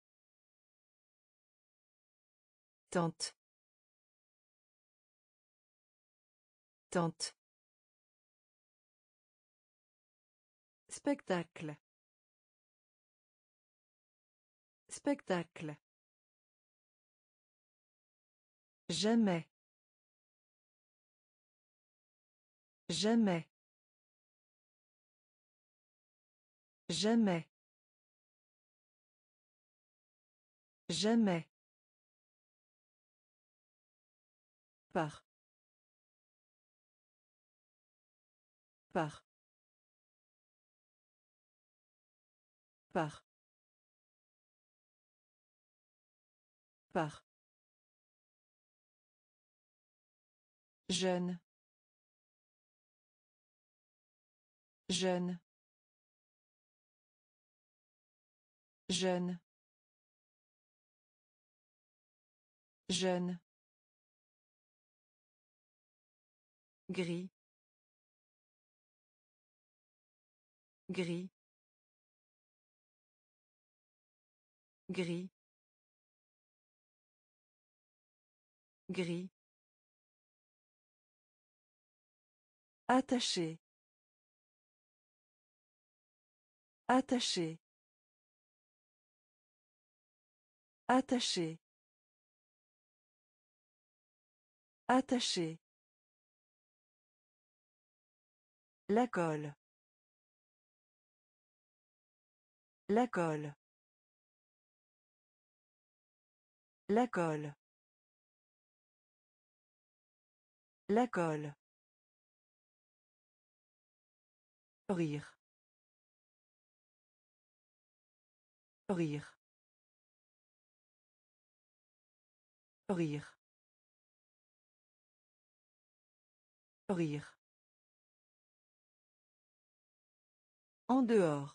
Tente. Tente. Spectacle. Spectacle. Jamais. Jamais. Jamais. Jamais. Par. Par. Par. Par. Jeune. Jeune. Jeune. Jeune. Gris. Gris. Gris. Gris. Attaché. Attaché. Attaché. Attaché. La colle. La colle. La colle. La colle. Rire. Rire. Rire. Rire. En dehors.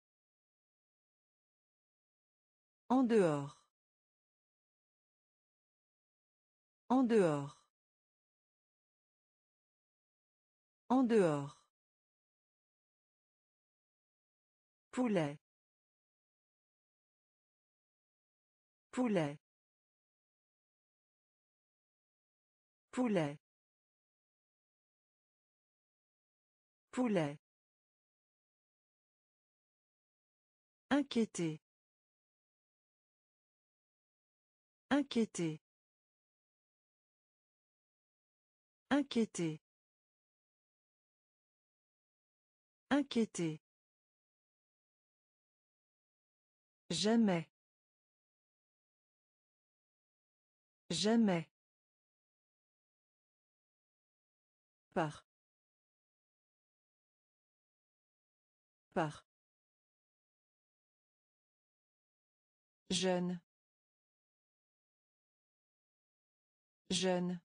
En dehors. En dehors. En dehors. Poulet. Poulet. Poulet. Poulet. Inquiété. Inquiété. Inquiété. Inquiété. Jamais. Jamais. Par. Par. Jeune. Jeune.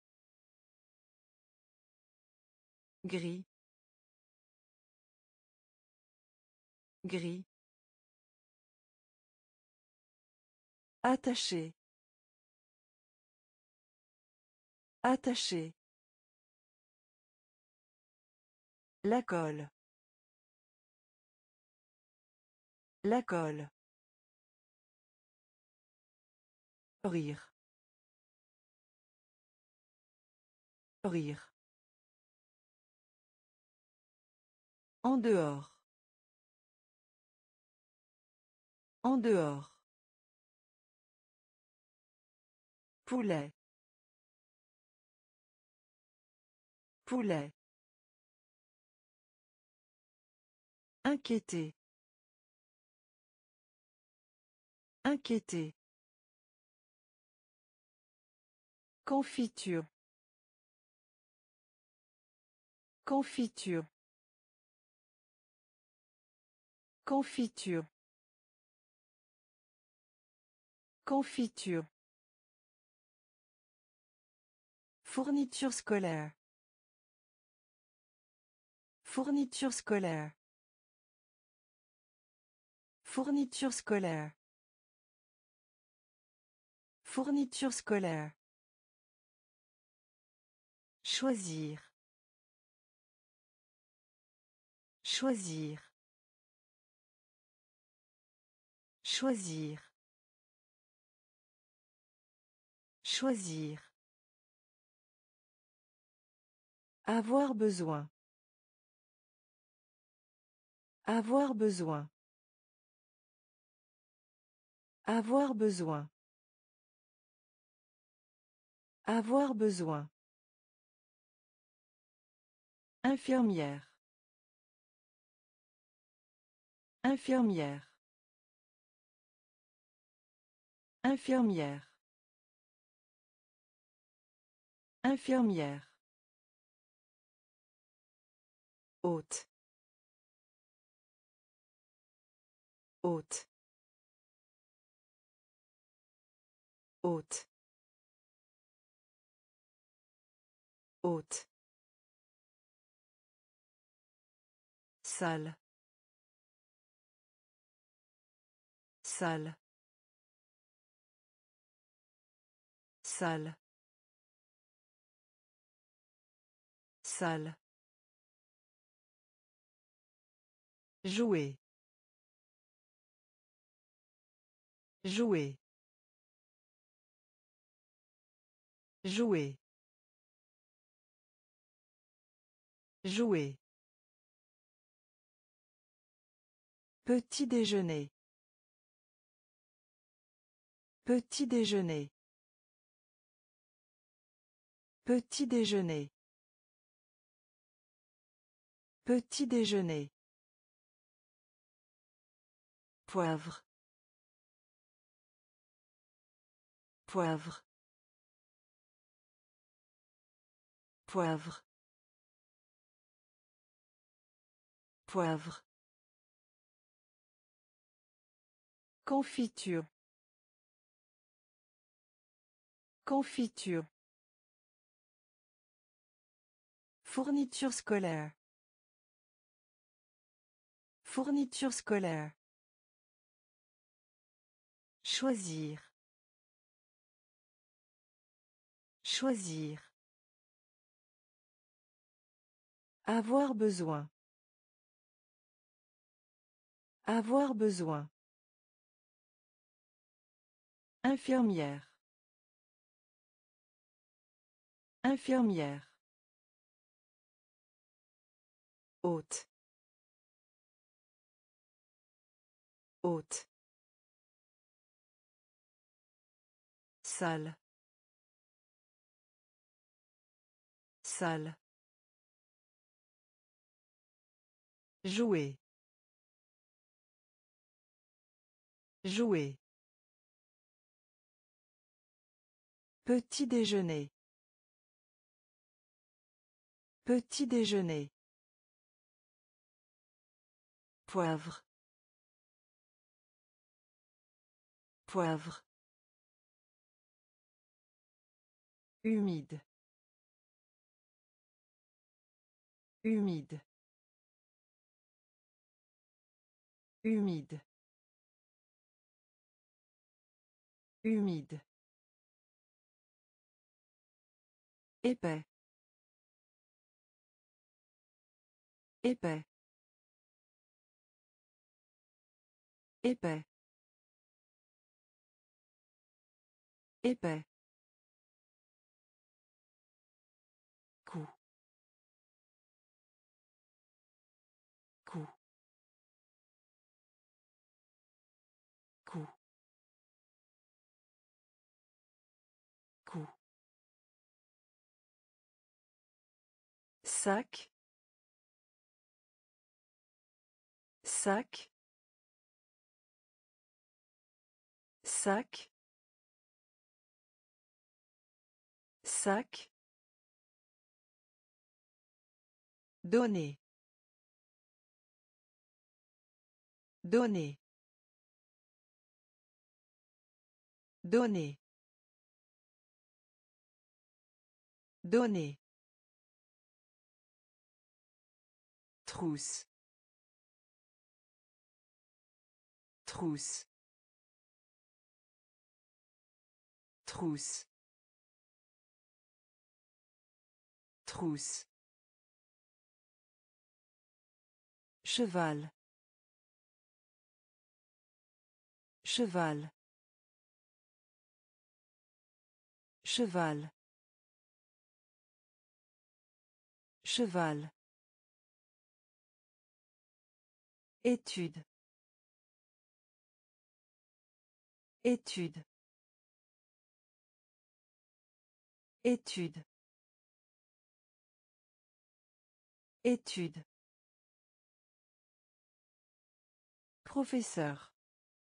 Gris. Gris. Attaché. Attaché. La colle. La colle. Rire. Rire. En dehors. En dehors. Poulet. Poulet. Inquiété. Inquiété. Confiture. Confiture. Confiture. Confiture. Fourniture scolaire. Fourniture scolaire. Fourniture scolaire. Fourniture scolaire. Choisir. Choisir. Choisir. Choisir. Avoir besoin. Avoir besoin. Avoir besoin. Avoir besoin. Infirmière. Infirmière. Infirmière. Infirmière. Hôte. Hôte. Hôte. Hôte. Salle. Salle. Salle. Salle. Jouer. Jouer. Jouer. Jouer. Petit déjeuner. Petit déjeuner. Petit déjeuner. Petit déjeuner. Poivre. Poivre. Poivre. Poivre. Confiture. Confiture. Fourniture scolaire. Fourniture scolaire. Choisir. Choisir. Avoir besoin. Avoir besoin. Infirmière. Infirmière. Hôte. Hôte. Salle. Salle. Jouer. Jouer. Petit déjeuner. Petit déjeuner. Poivre. Poivre. Humide. Humide. Humide. Humide. Épais. Épais. Épais. Épais. Coup. Coup. Coup. Coup. Sac. Sac. Sac. Sac. Donner. Donner. Donner. Donner. Trousse. Trousse. Trousse. Trousse. Cheval. Cheval. Cheval. Cheval. Étude. Étude. Étude. Étude. Professeur.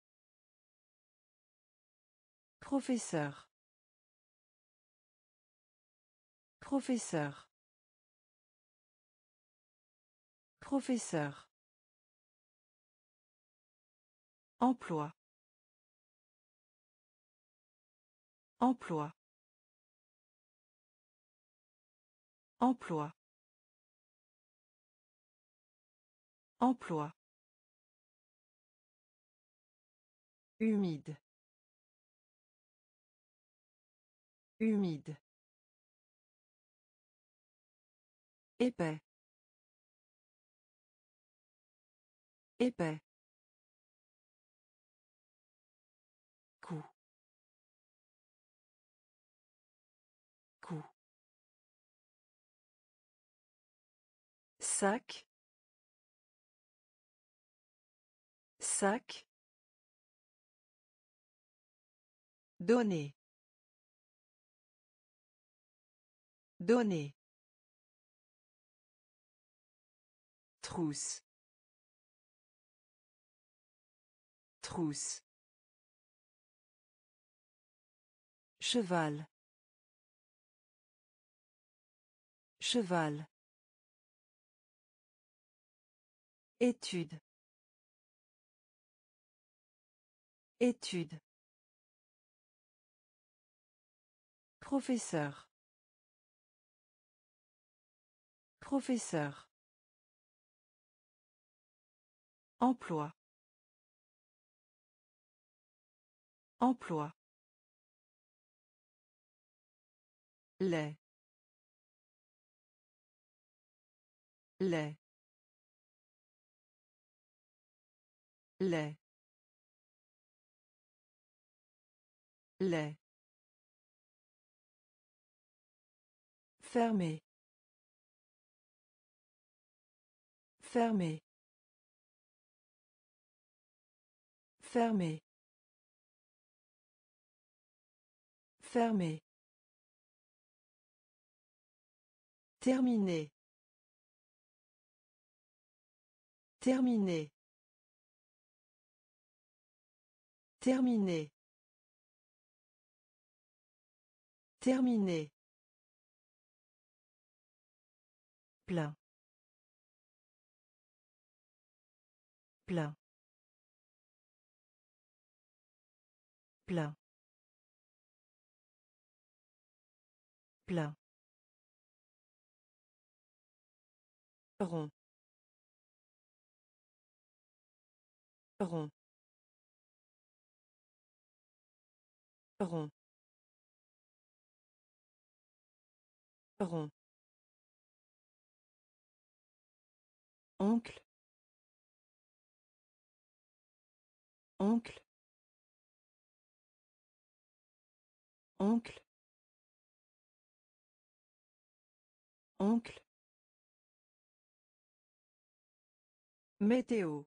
Professeur. Professeur. Professeur. Emploi. Emploi. Emploi. Emploi. Humide. Humide. Épais. Épais. Coup. Coup. Sac. Sac. Donner. Donner. Trousse. Trousse. Cheval. Cheval. Étude. Étude. Professeur. Professeur. Emploi. Emploi. Lait. Lait. Lait. Lait. Fermé. Fermé. Fermé. Fermé. Terminé. Terminé. Terminé. Terminé. Plein. Plein. Plein. Plein. Rond. Rond. Rond. Rond. Oncle. Oncle. Oncle. Oncle. Météo.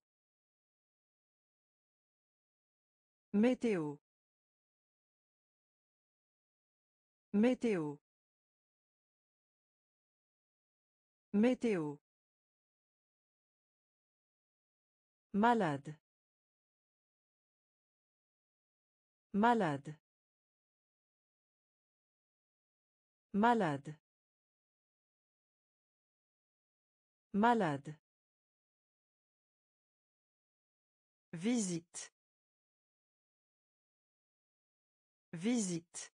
Météo. Météo. Météo. Malade. Malade. Malade. Malade. Visite. Visite.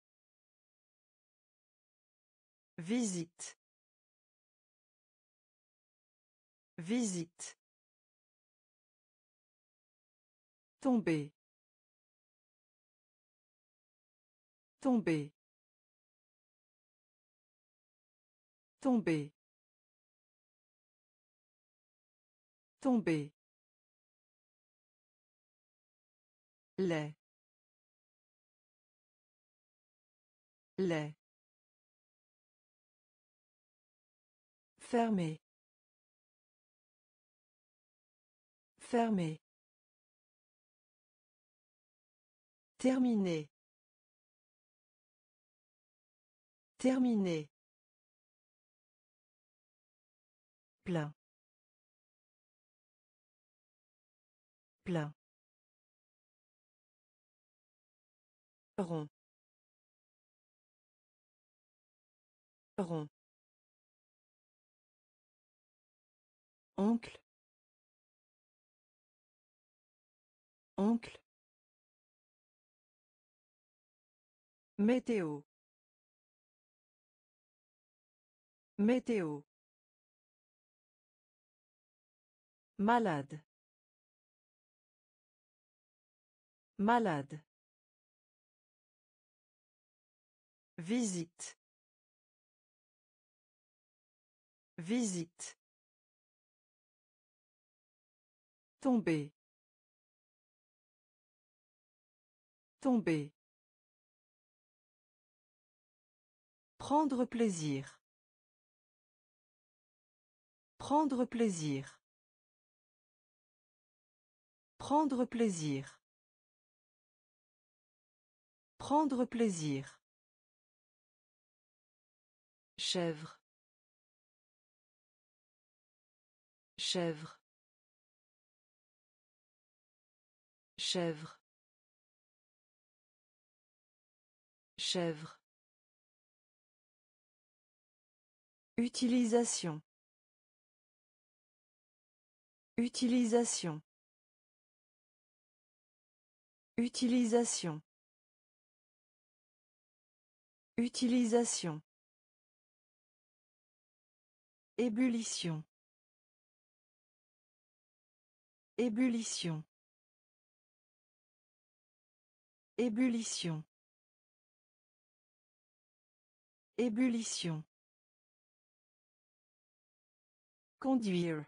Visite. Visite. Tomber. Tomber. Tomber. Tomber. Lait. Lait. Fermé. Fermé. Terminé. Terminé. Plein. Plein. Rond. Rond. Oncle. Oncle. Météo. Météo. Malade. Malade. Visite. Visite. Tomber. Tomber. Prendre plaisir. Prendre plaisir. Prendre plaisir. Prendre plaisir. Chèvre. Chèvre. Chèvre. Chèvre. Utilisation. Utilisation. Utilisation. Utilisation. Ébullition. Ébullition. Ébullition. Ébullition. Conduire.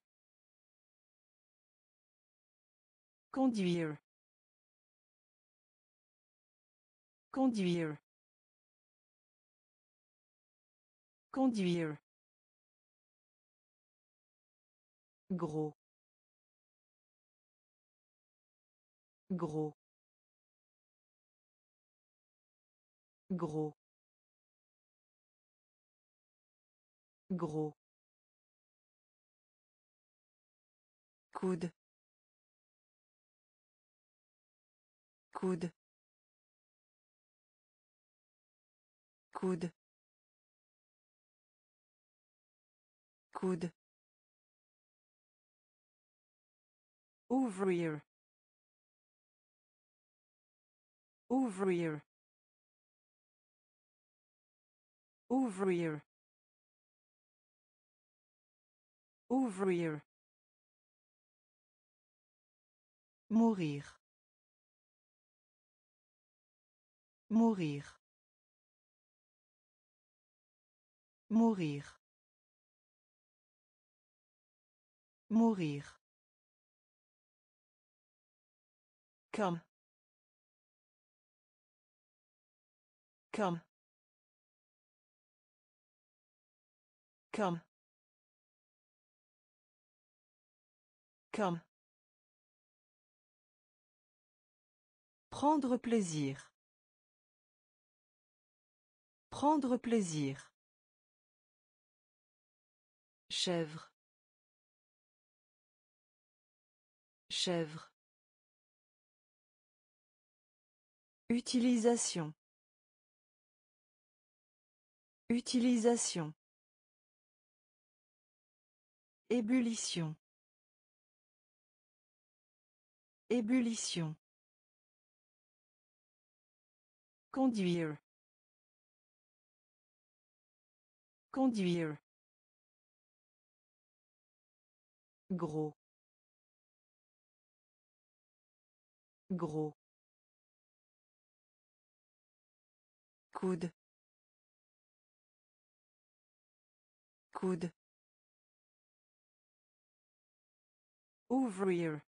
Conduire. Conduire. Conduire. Gros. Gros. Gros. Gros. Coude. Coude. Coude. Coude. Ouvrir. Ouvrir. Ouvrir. Ouvrir. Mourir. Mourir. Mourir. Mourir. Comme. Comme. Comme. Comme. Prendre plaisir. Prendre plaisir. Chèvre. Chèvre. Utilisation. Utilisation. Ébullition. Ébullition. Conduire. Conduire. Gros. Gros. Coude. Coude. Ouvrir.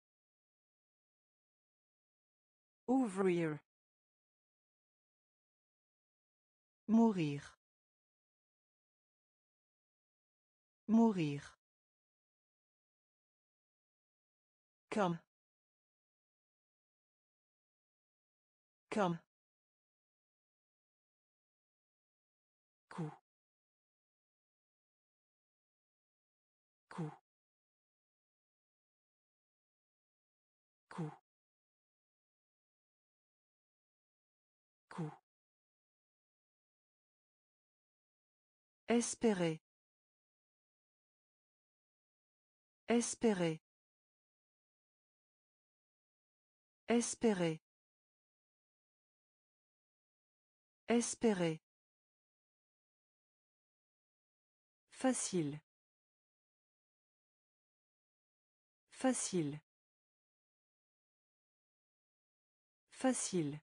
Ouvrir. Mourir. Mourir. Comme. Comme. Espérer. Espérer. Espérer. Espérer. Facile. Facile. Facile.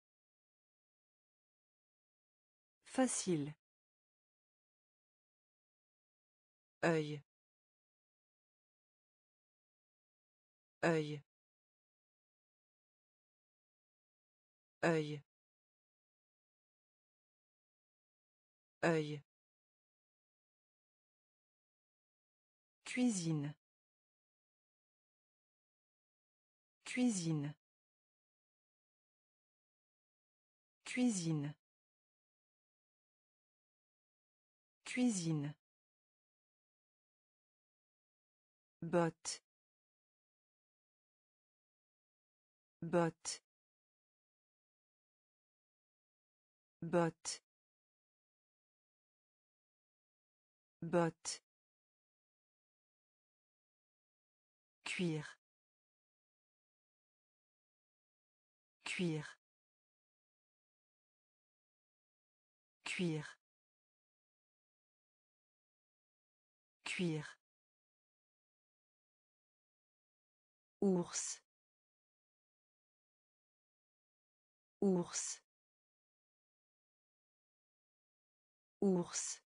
Facile. Œil. Œil. Œil. Œil. Cuisine. Cuisine. Cuisine. Cuisine. Botte. Botte. Botte. Botte. Cuire. Cuire. Cuire. Cuire. Ours. Ours. Ours.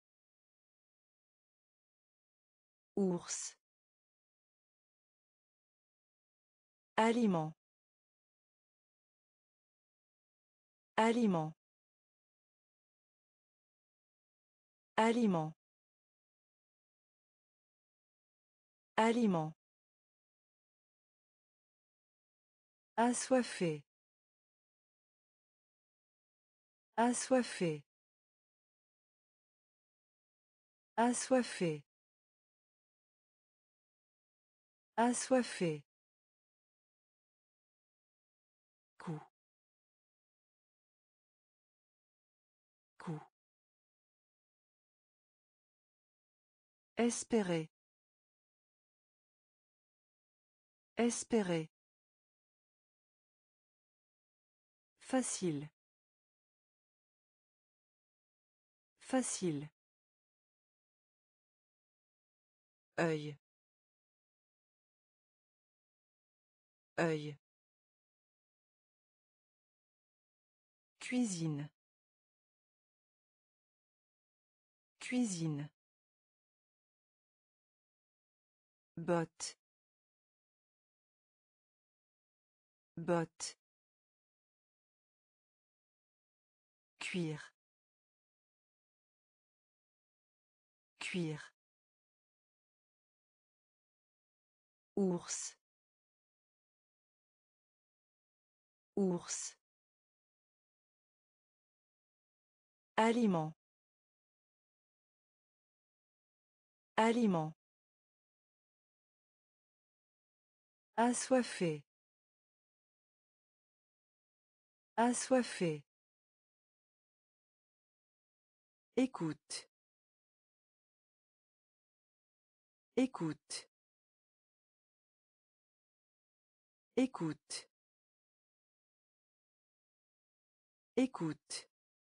Ours. Aliment. Aliment. Aliment. Aliment. Assoiffé. Assoiffé. Assoiffé. Assoiffé. Coup. Coup. Espérer. Espérer. Facile. Facile. Œil. Œil. Cuisine. Cuisine. Botte. Botte. Cuire. Cuire. Ours. Ours. Aliment. Aliment. Assoiffé. Assoiffé. Écoute. Écoute. Écoute. Écoute.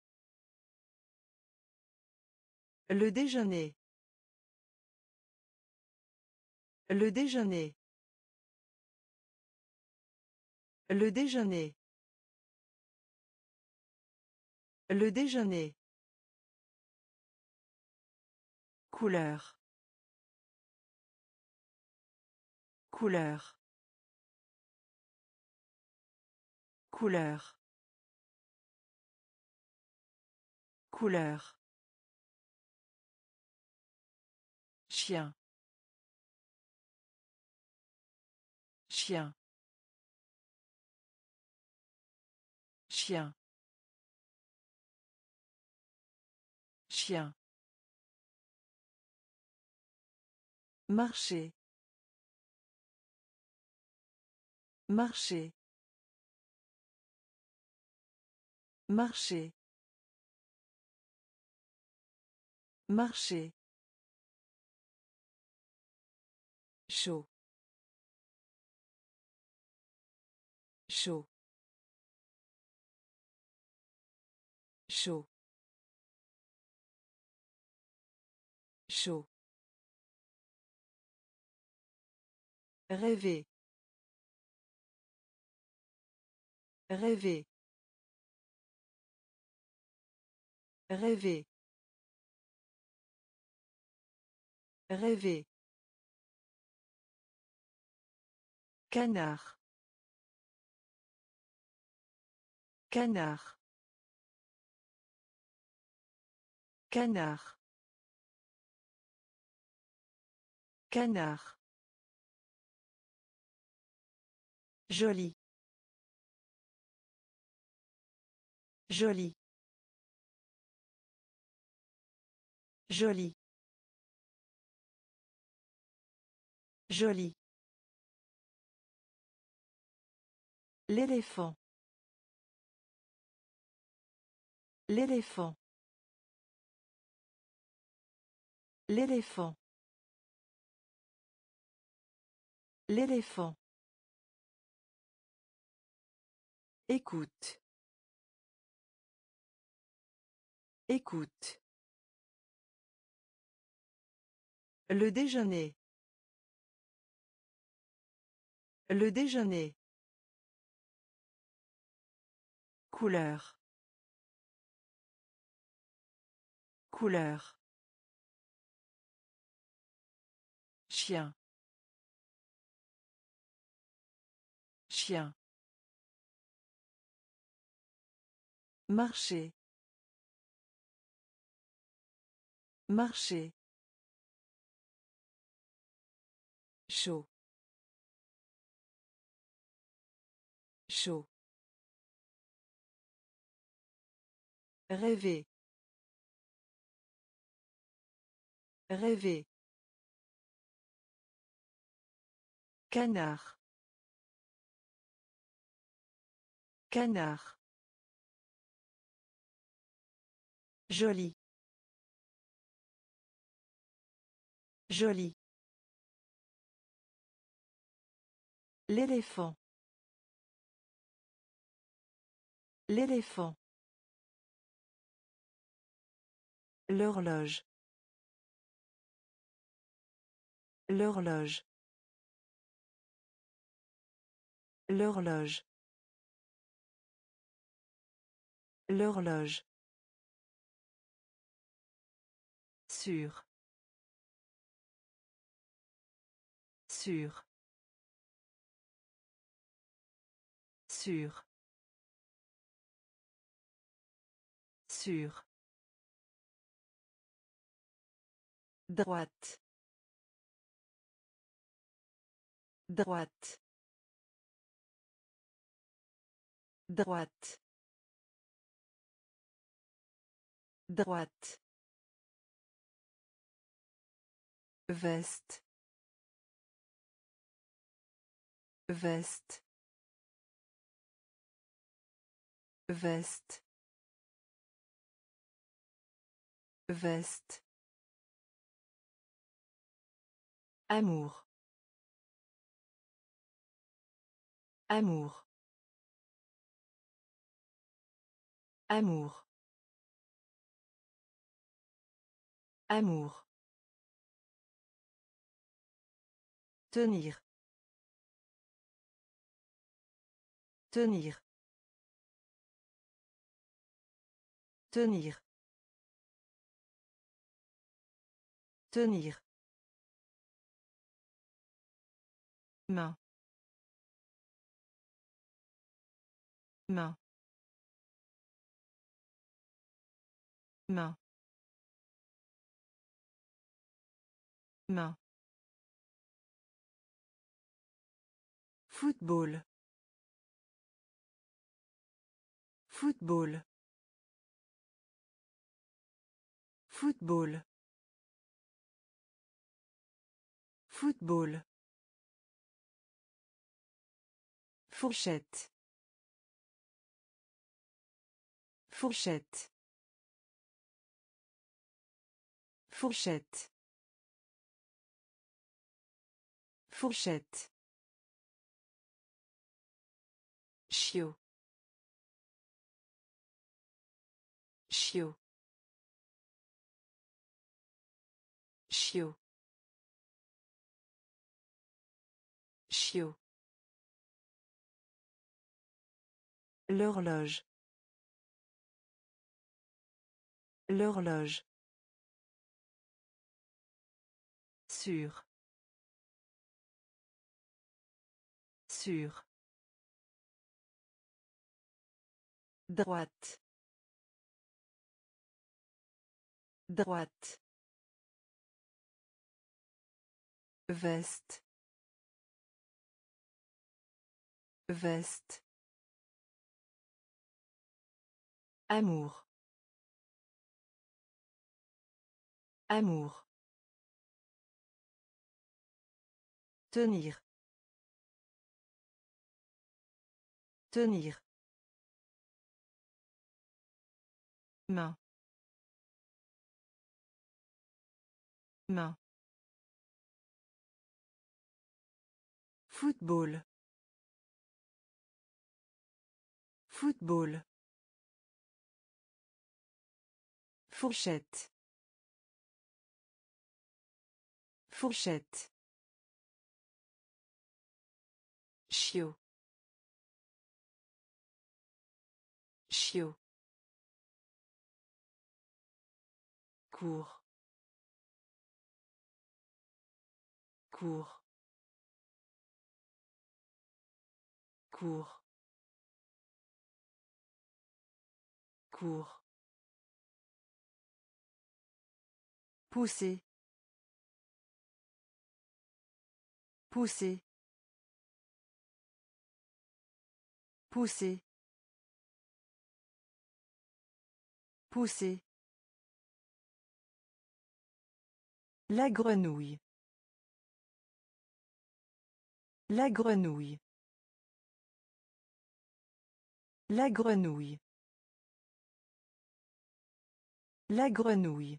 Le déjeuner. Le déjeuner. Le déjeuner. Le déjeuner. Couleur. Couleur. Couleur. Couleur. Chien. Chien. Chien. Chien. Marcher. Marcher. Marcher. Marcher. Chaud. Chaud. Chaud. Chaud. Rêver. Rêver. Rêver. Rêver. Canard. Canard. Canard. Canard. Joli. Joli. Joli. Joli. L'éléphant. L'éléphant. L'éléphant. L'éléphant. Écoute. Écoute. Le déjeuner. Le déjeuner. Couleur. Couleur. Chien. Chien. Marcher. Marcher. Chaud. Chaud. Rêver. Rêver. Canard. Canard. Joli. Joli. L'éléphant. L'éléphant. L'horloge. L'horloge. L'horloge. L'horloge. Sûr. Sûr. Sûr. Sûr. Droite. Droite. Droite. Droite. Veste. Veste. Veste. Veste. Amour. Amour. Amour. Amour. Tenir. Tenir. Tenir. Tenir. Main. Main. Main. Main. Football. Football. Football. Football. Fourchette. Fourchette. Fourchette. Fourchette. Chiot. Chiot. Chiot. Chiot. L'horloge. L'horloge. Sûr. Sûr. Droite. Droite. Veste. Veste. Amour. Amour. Tenir. Tenir. Main. Main. Football. Football. Fourchette. Fourchette. Chiot. Chiot. Cours. Cours. Cours. Cours. Pousser. Pousser. Pousser. Pousser. La grenouille. La grenouille. La grenouille. La grenouille.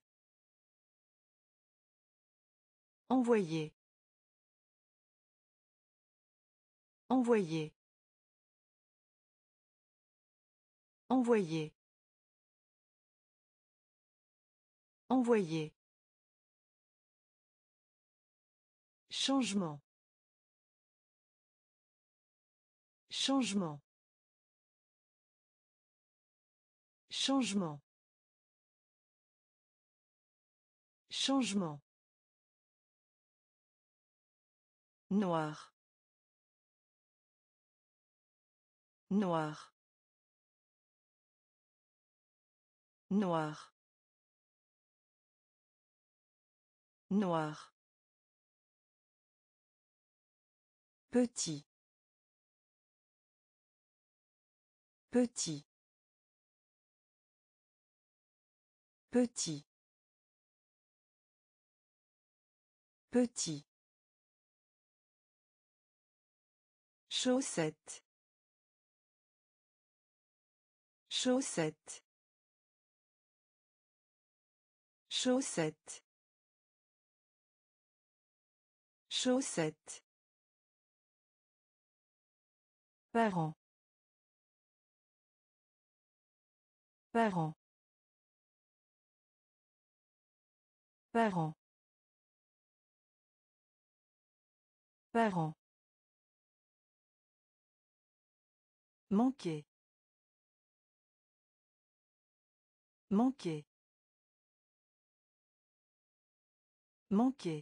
Envoyer. Envoyer. Envoyer. Envoyer. Changement. Changement. Changement. Changement. Noir. Noir. Noir. Noir. Petit. Petit. Petit. Petit. Chaussette. Chaussette. Chaussette. Chaussette. Parent. Parent. Parent. Parent. Manquer. Manquer. Manquer.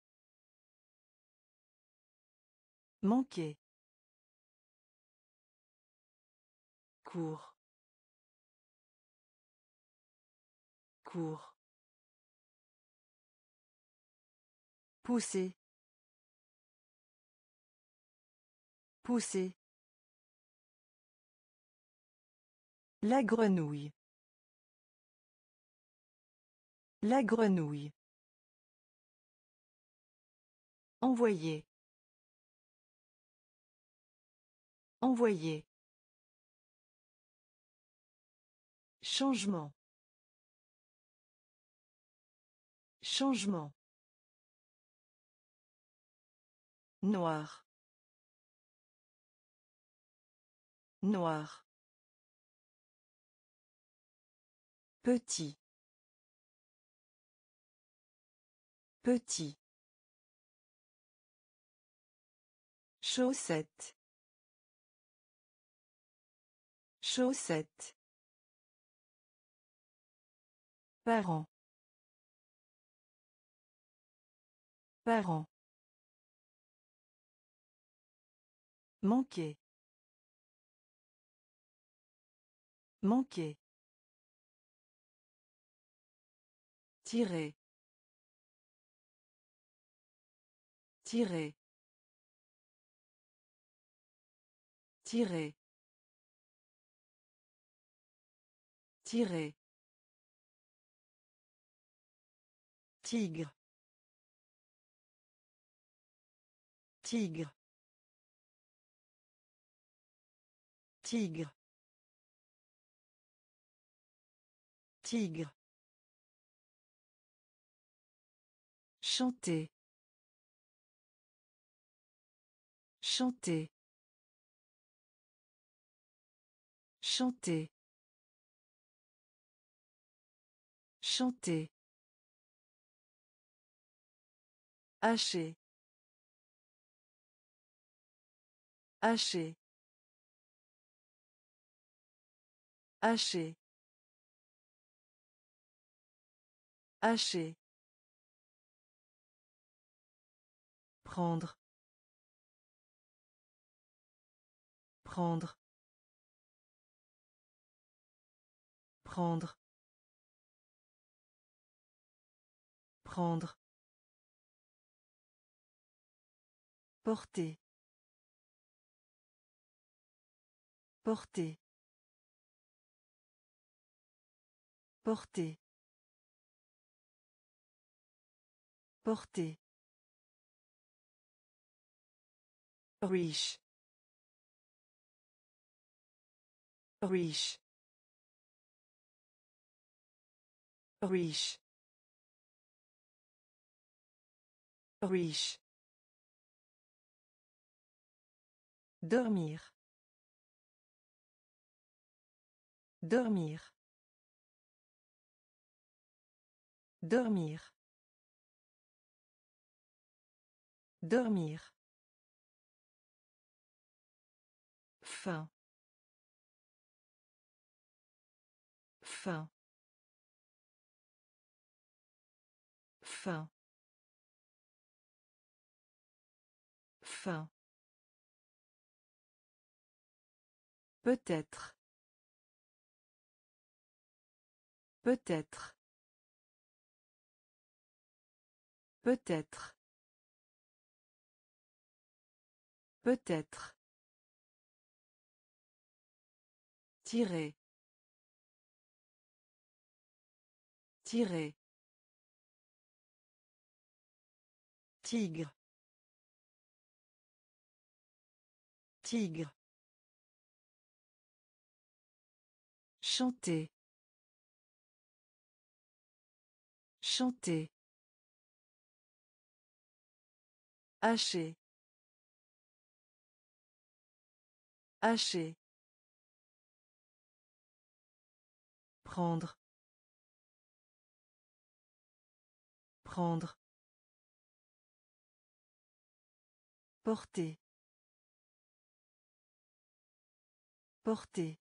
Manquer. Cours. Cours. Pousser. Pousser. La grenouille. La grenouille. Envoyer. Envoyer. Changement. Changement. Noir. Noir. Petit. Petit. Chaussette. Chaussette. Parent. Parent. Manquer. Manquer. Tirer. Tirer. Tirer. Tirer. Tigre. Tigre. Tigre. Tigre. Chanter. Chanter. Chanter. Chanter. Hacher. Hacher. Hacher. Hacher. Prendre. Prendre. Prendre. Prendre. Porter. Porter. Porter. Porter. Riche. Riche. Riche. Riche. Dormir. Dormir. Dormir. Dormir. Fin. Fin. Fin. Fin. Peut-être. Peut-être. Peut-être. Peut-être. Tirer. Tirer. Tigre. Tigre. Chanter. Chanter. Hacher. Hacher. Prendre. Prendre. Porter. Porter.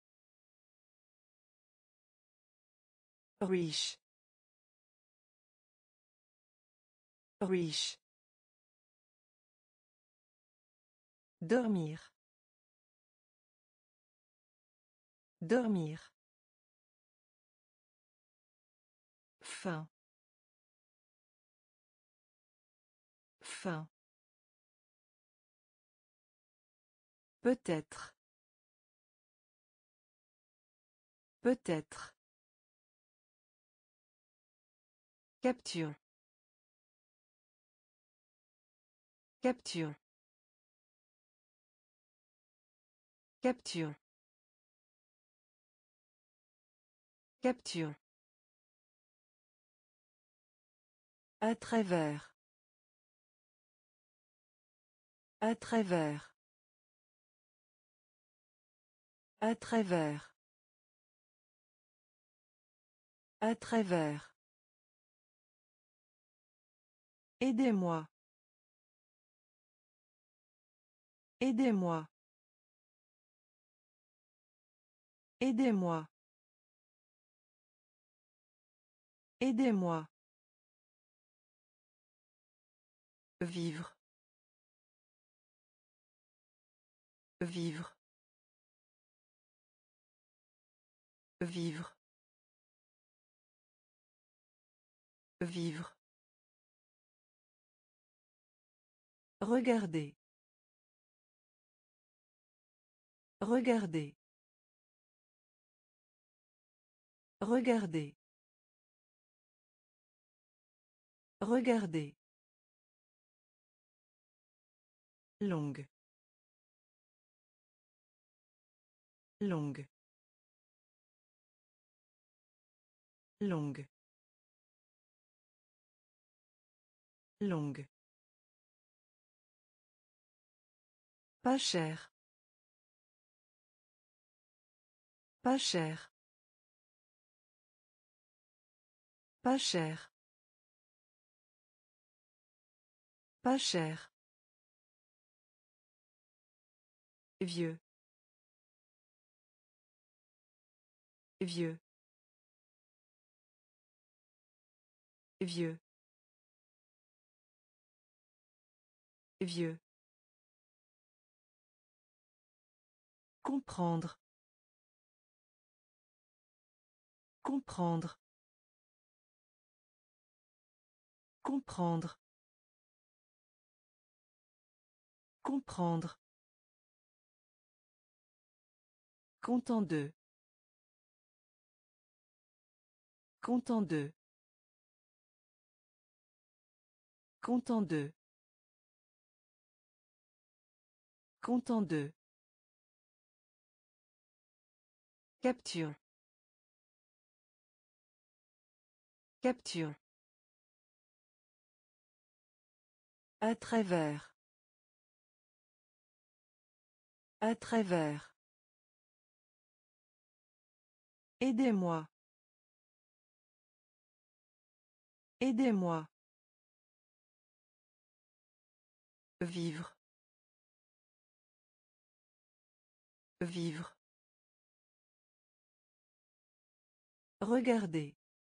Riche. Riche. Dormir. Dormir. Fin. Fin. Peut-être. Peut-être. Capture. Capture. Capture. Capture. À travers. À travers. À travers. À travers. Aidez-moi. Aidez-moi. Aidez-moi. Aidez-moi. Vivre. Vivre. Vivre. Vivre. Regardez. Regardez. Regardez. Regardez. Longue. Longue. Longue. Longue. Pas cher. Pas cher. Pas cher. Pas cher. Vieux. Vieux. Vieux. Vieux. Comprendre. Comprendre. Comprendre. Comprendre. Content de. Content de. Content de. Content de. Capture. Capture. À travers. À travers. Aidez-moi. Aidez-moi. Vivre. Vivre. Regardez.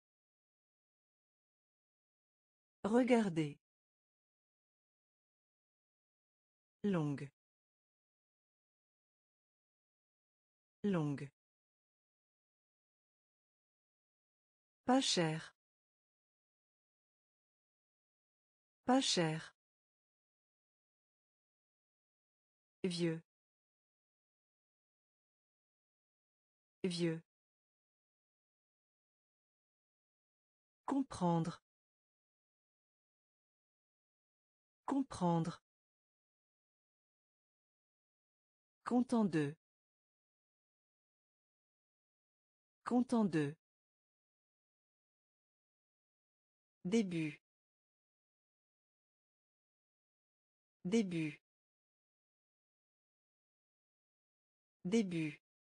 Regardez. Longue. Longue. Pas cher. Pas cher. Vieux. Vieux. Comprendre. Comprendre. Content de. Content de. Début. Début. Début.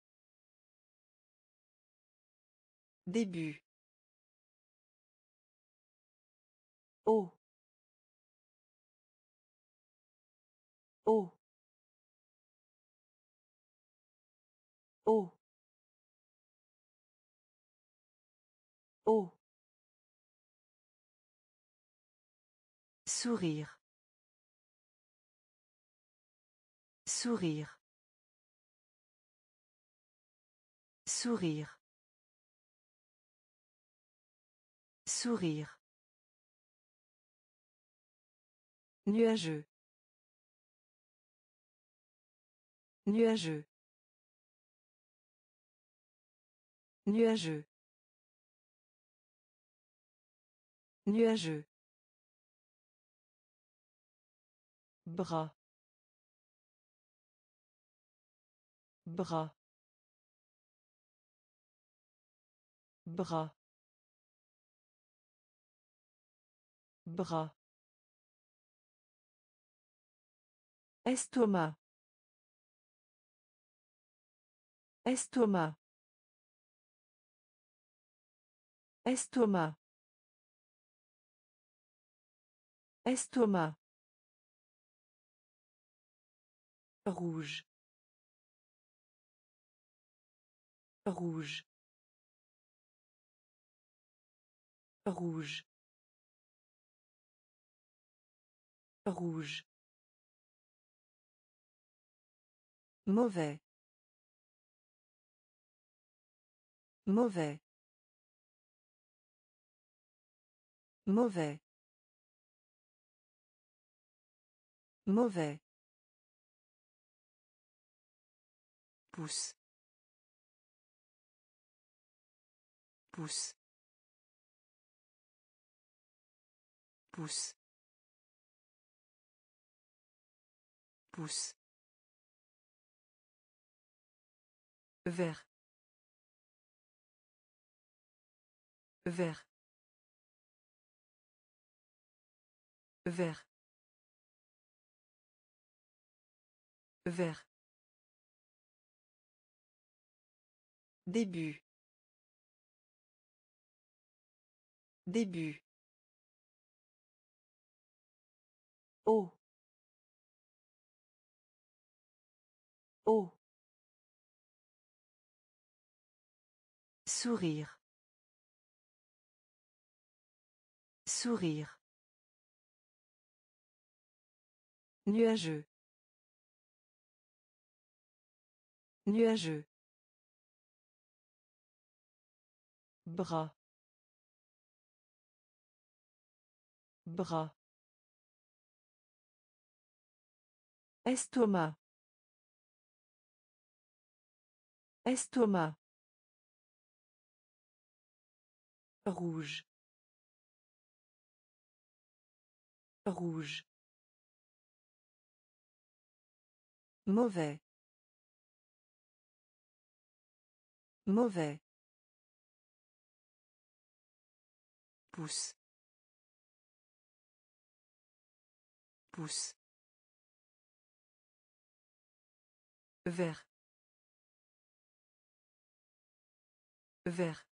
Début. Oh. Oh. Oh. Oh. Sourire. Sourire. Sourire. Sourire. Nuageux. Nuageux. Nuageux. Nuageux. Bras. Bras. Bras. Bras. Estomac. Estomac. Estomac. Estomac. Rouge. Rouge. Rouge. Rouge. Mauvais. Mauvais. Mauvais. Mauvais. Pouce. Pouce. Pouce. Pouce. Vert. Vert. Vert. Vert. Début. Début. Eau. Eau. Sourire. Sourire. Nuageux. Nuageux. Bras. Bras. Estomac. Estomac. Rouge. Rouge. Mauvais. Mauvais. Pouce. Pouce. Vert. Vert.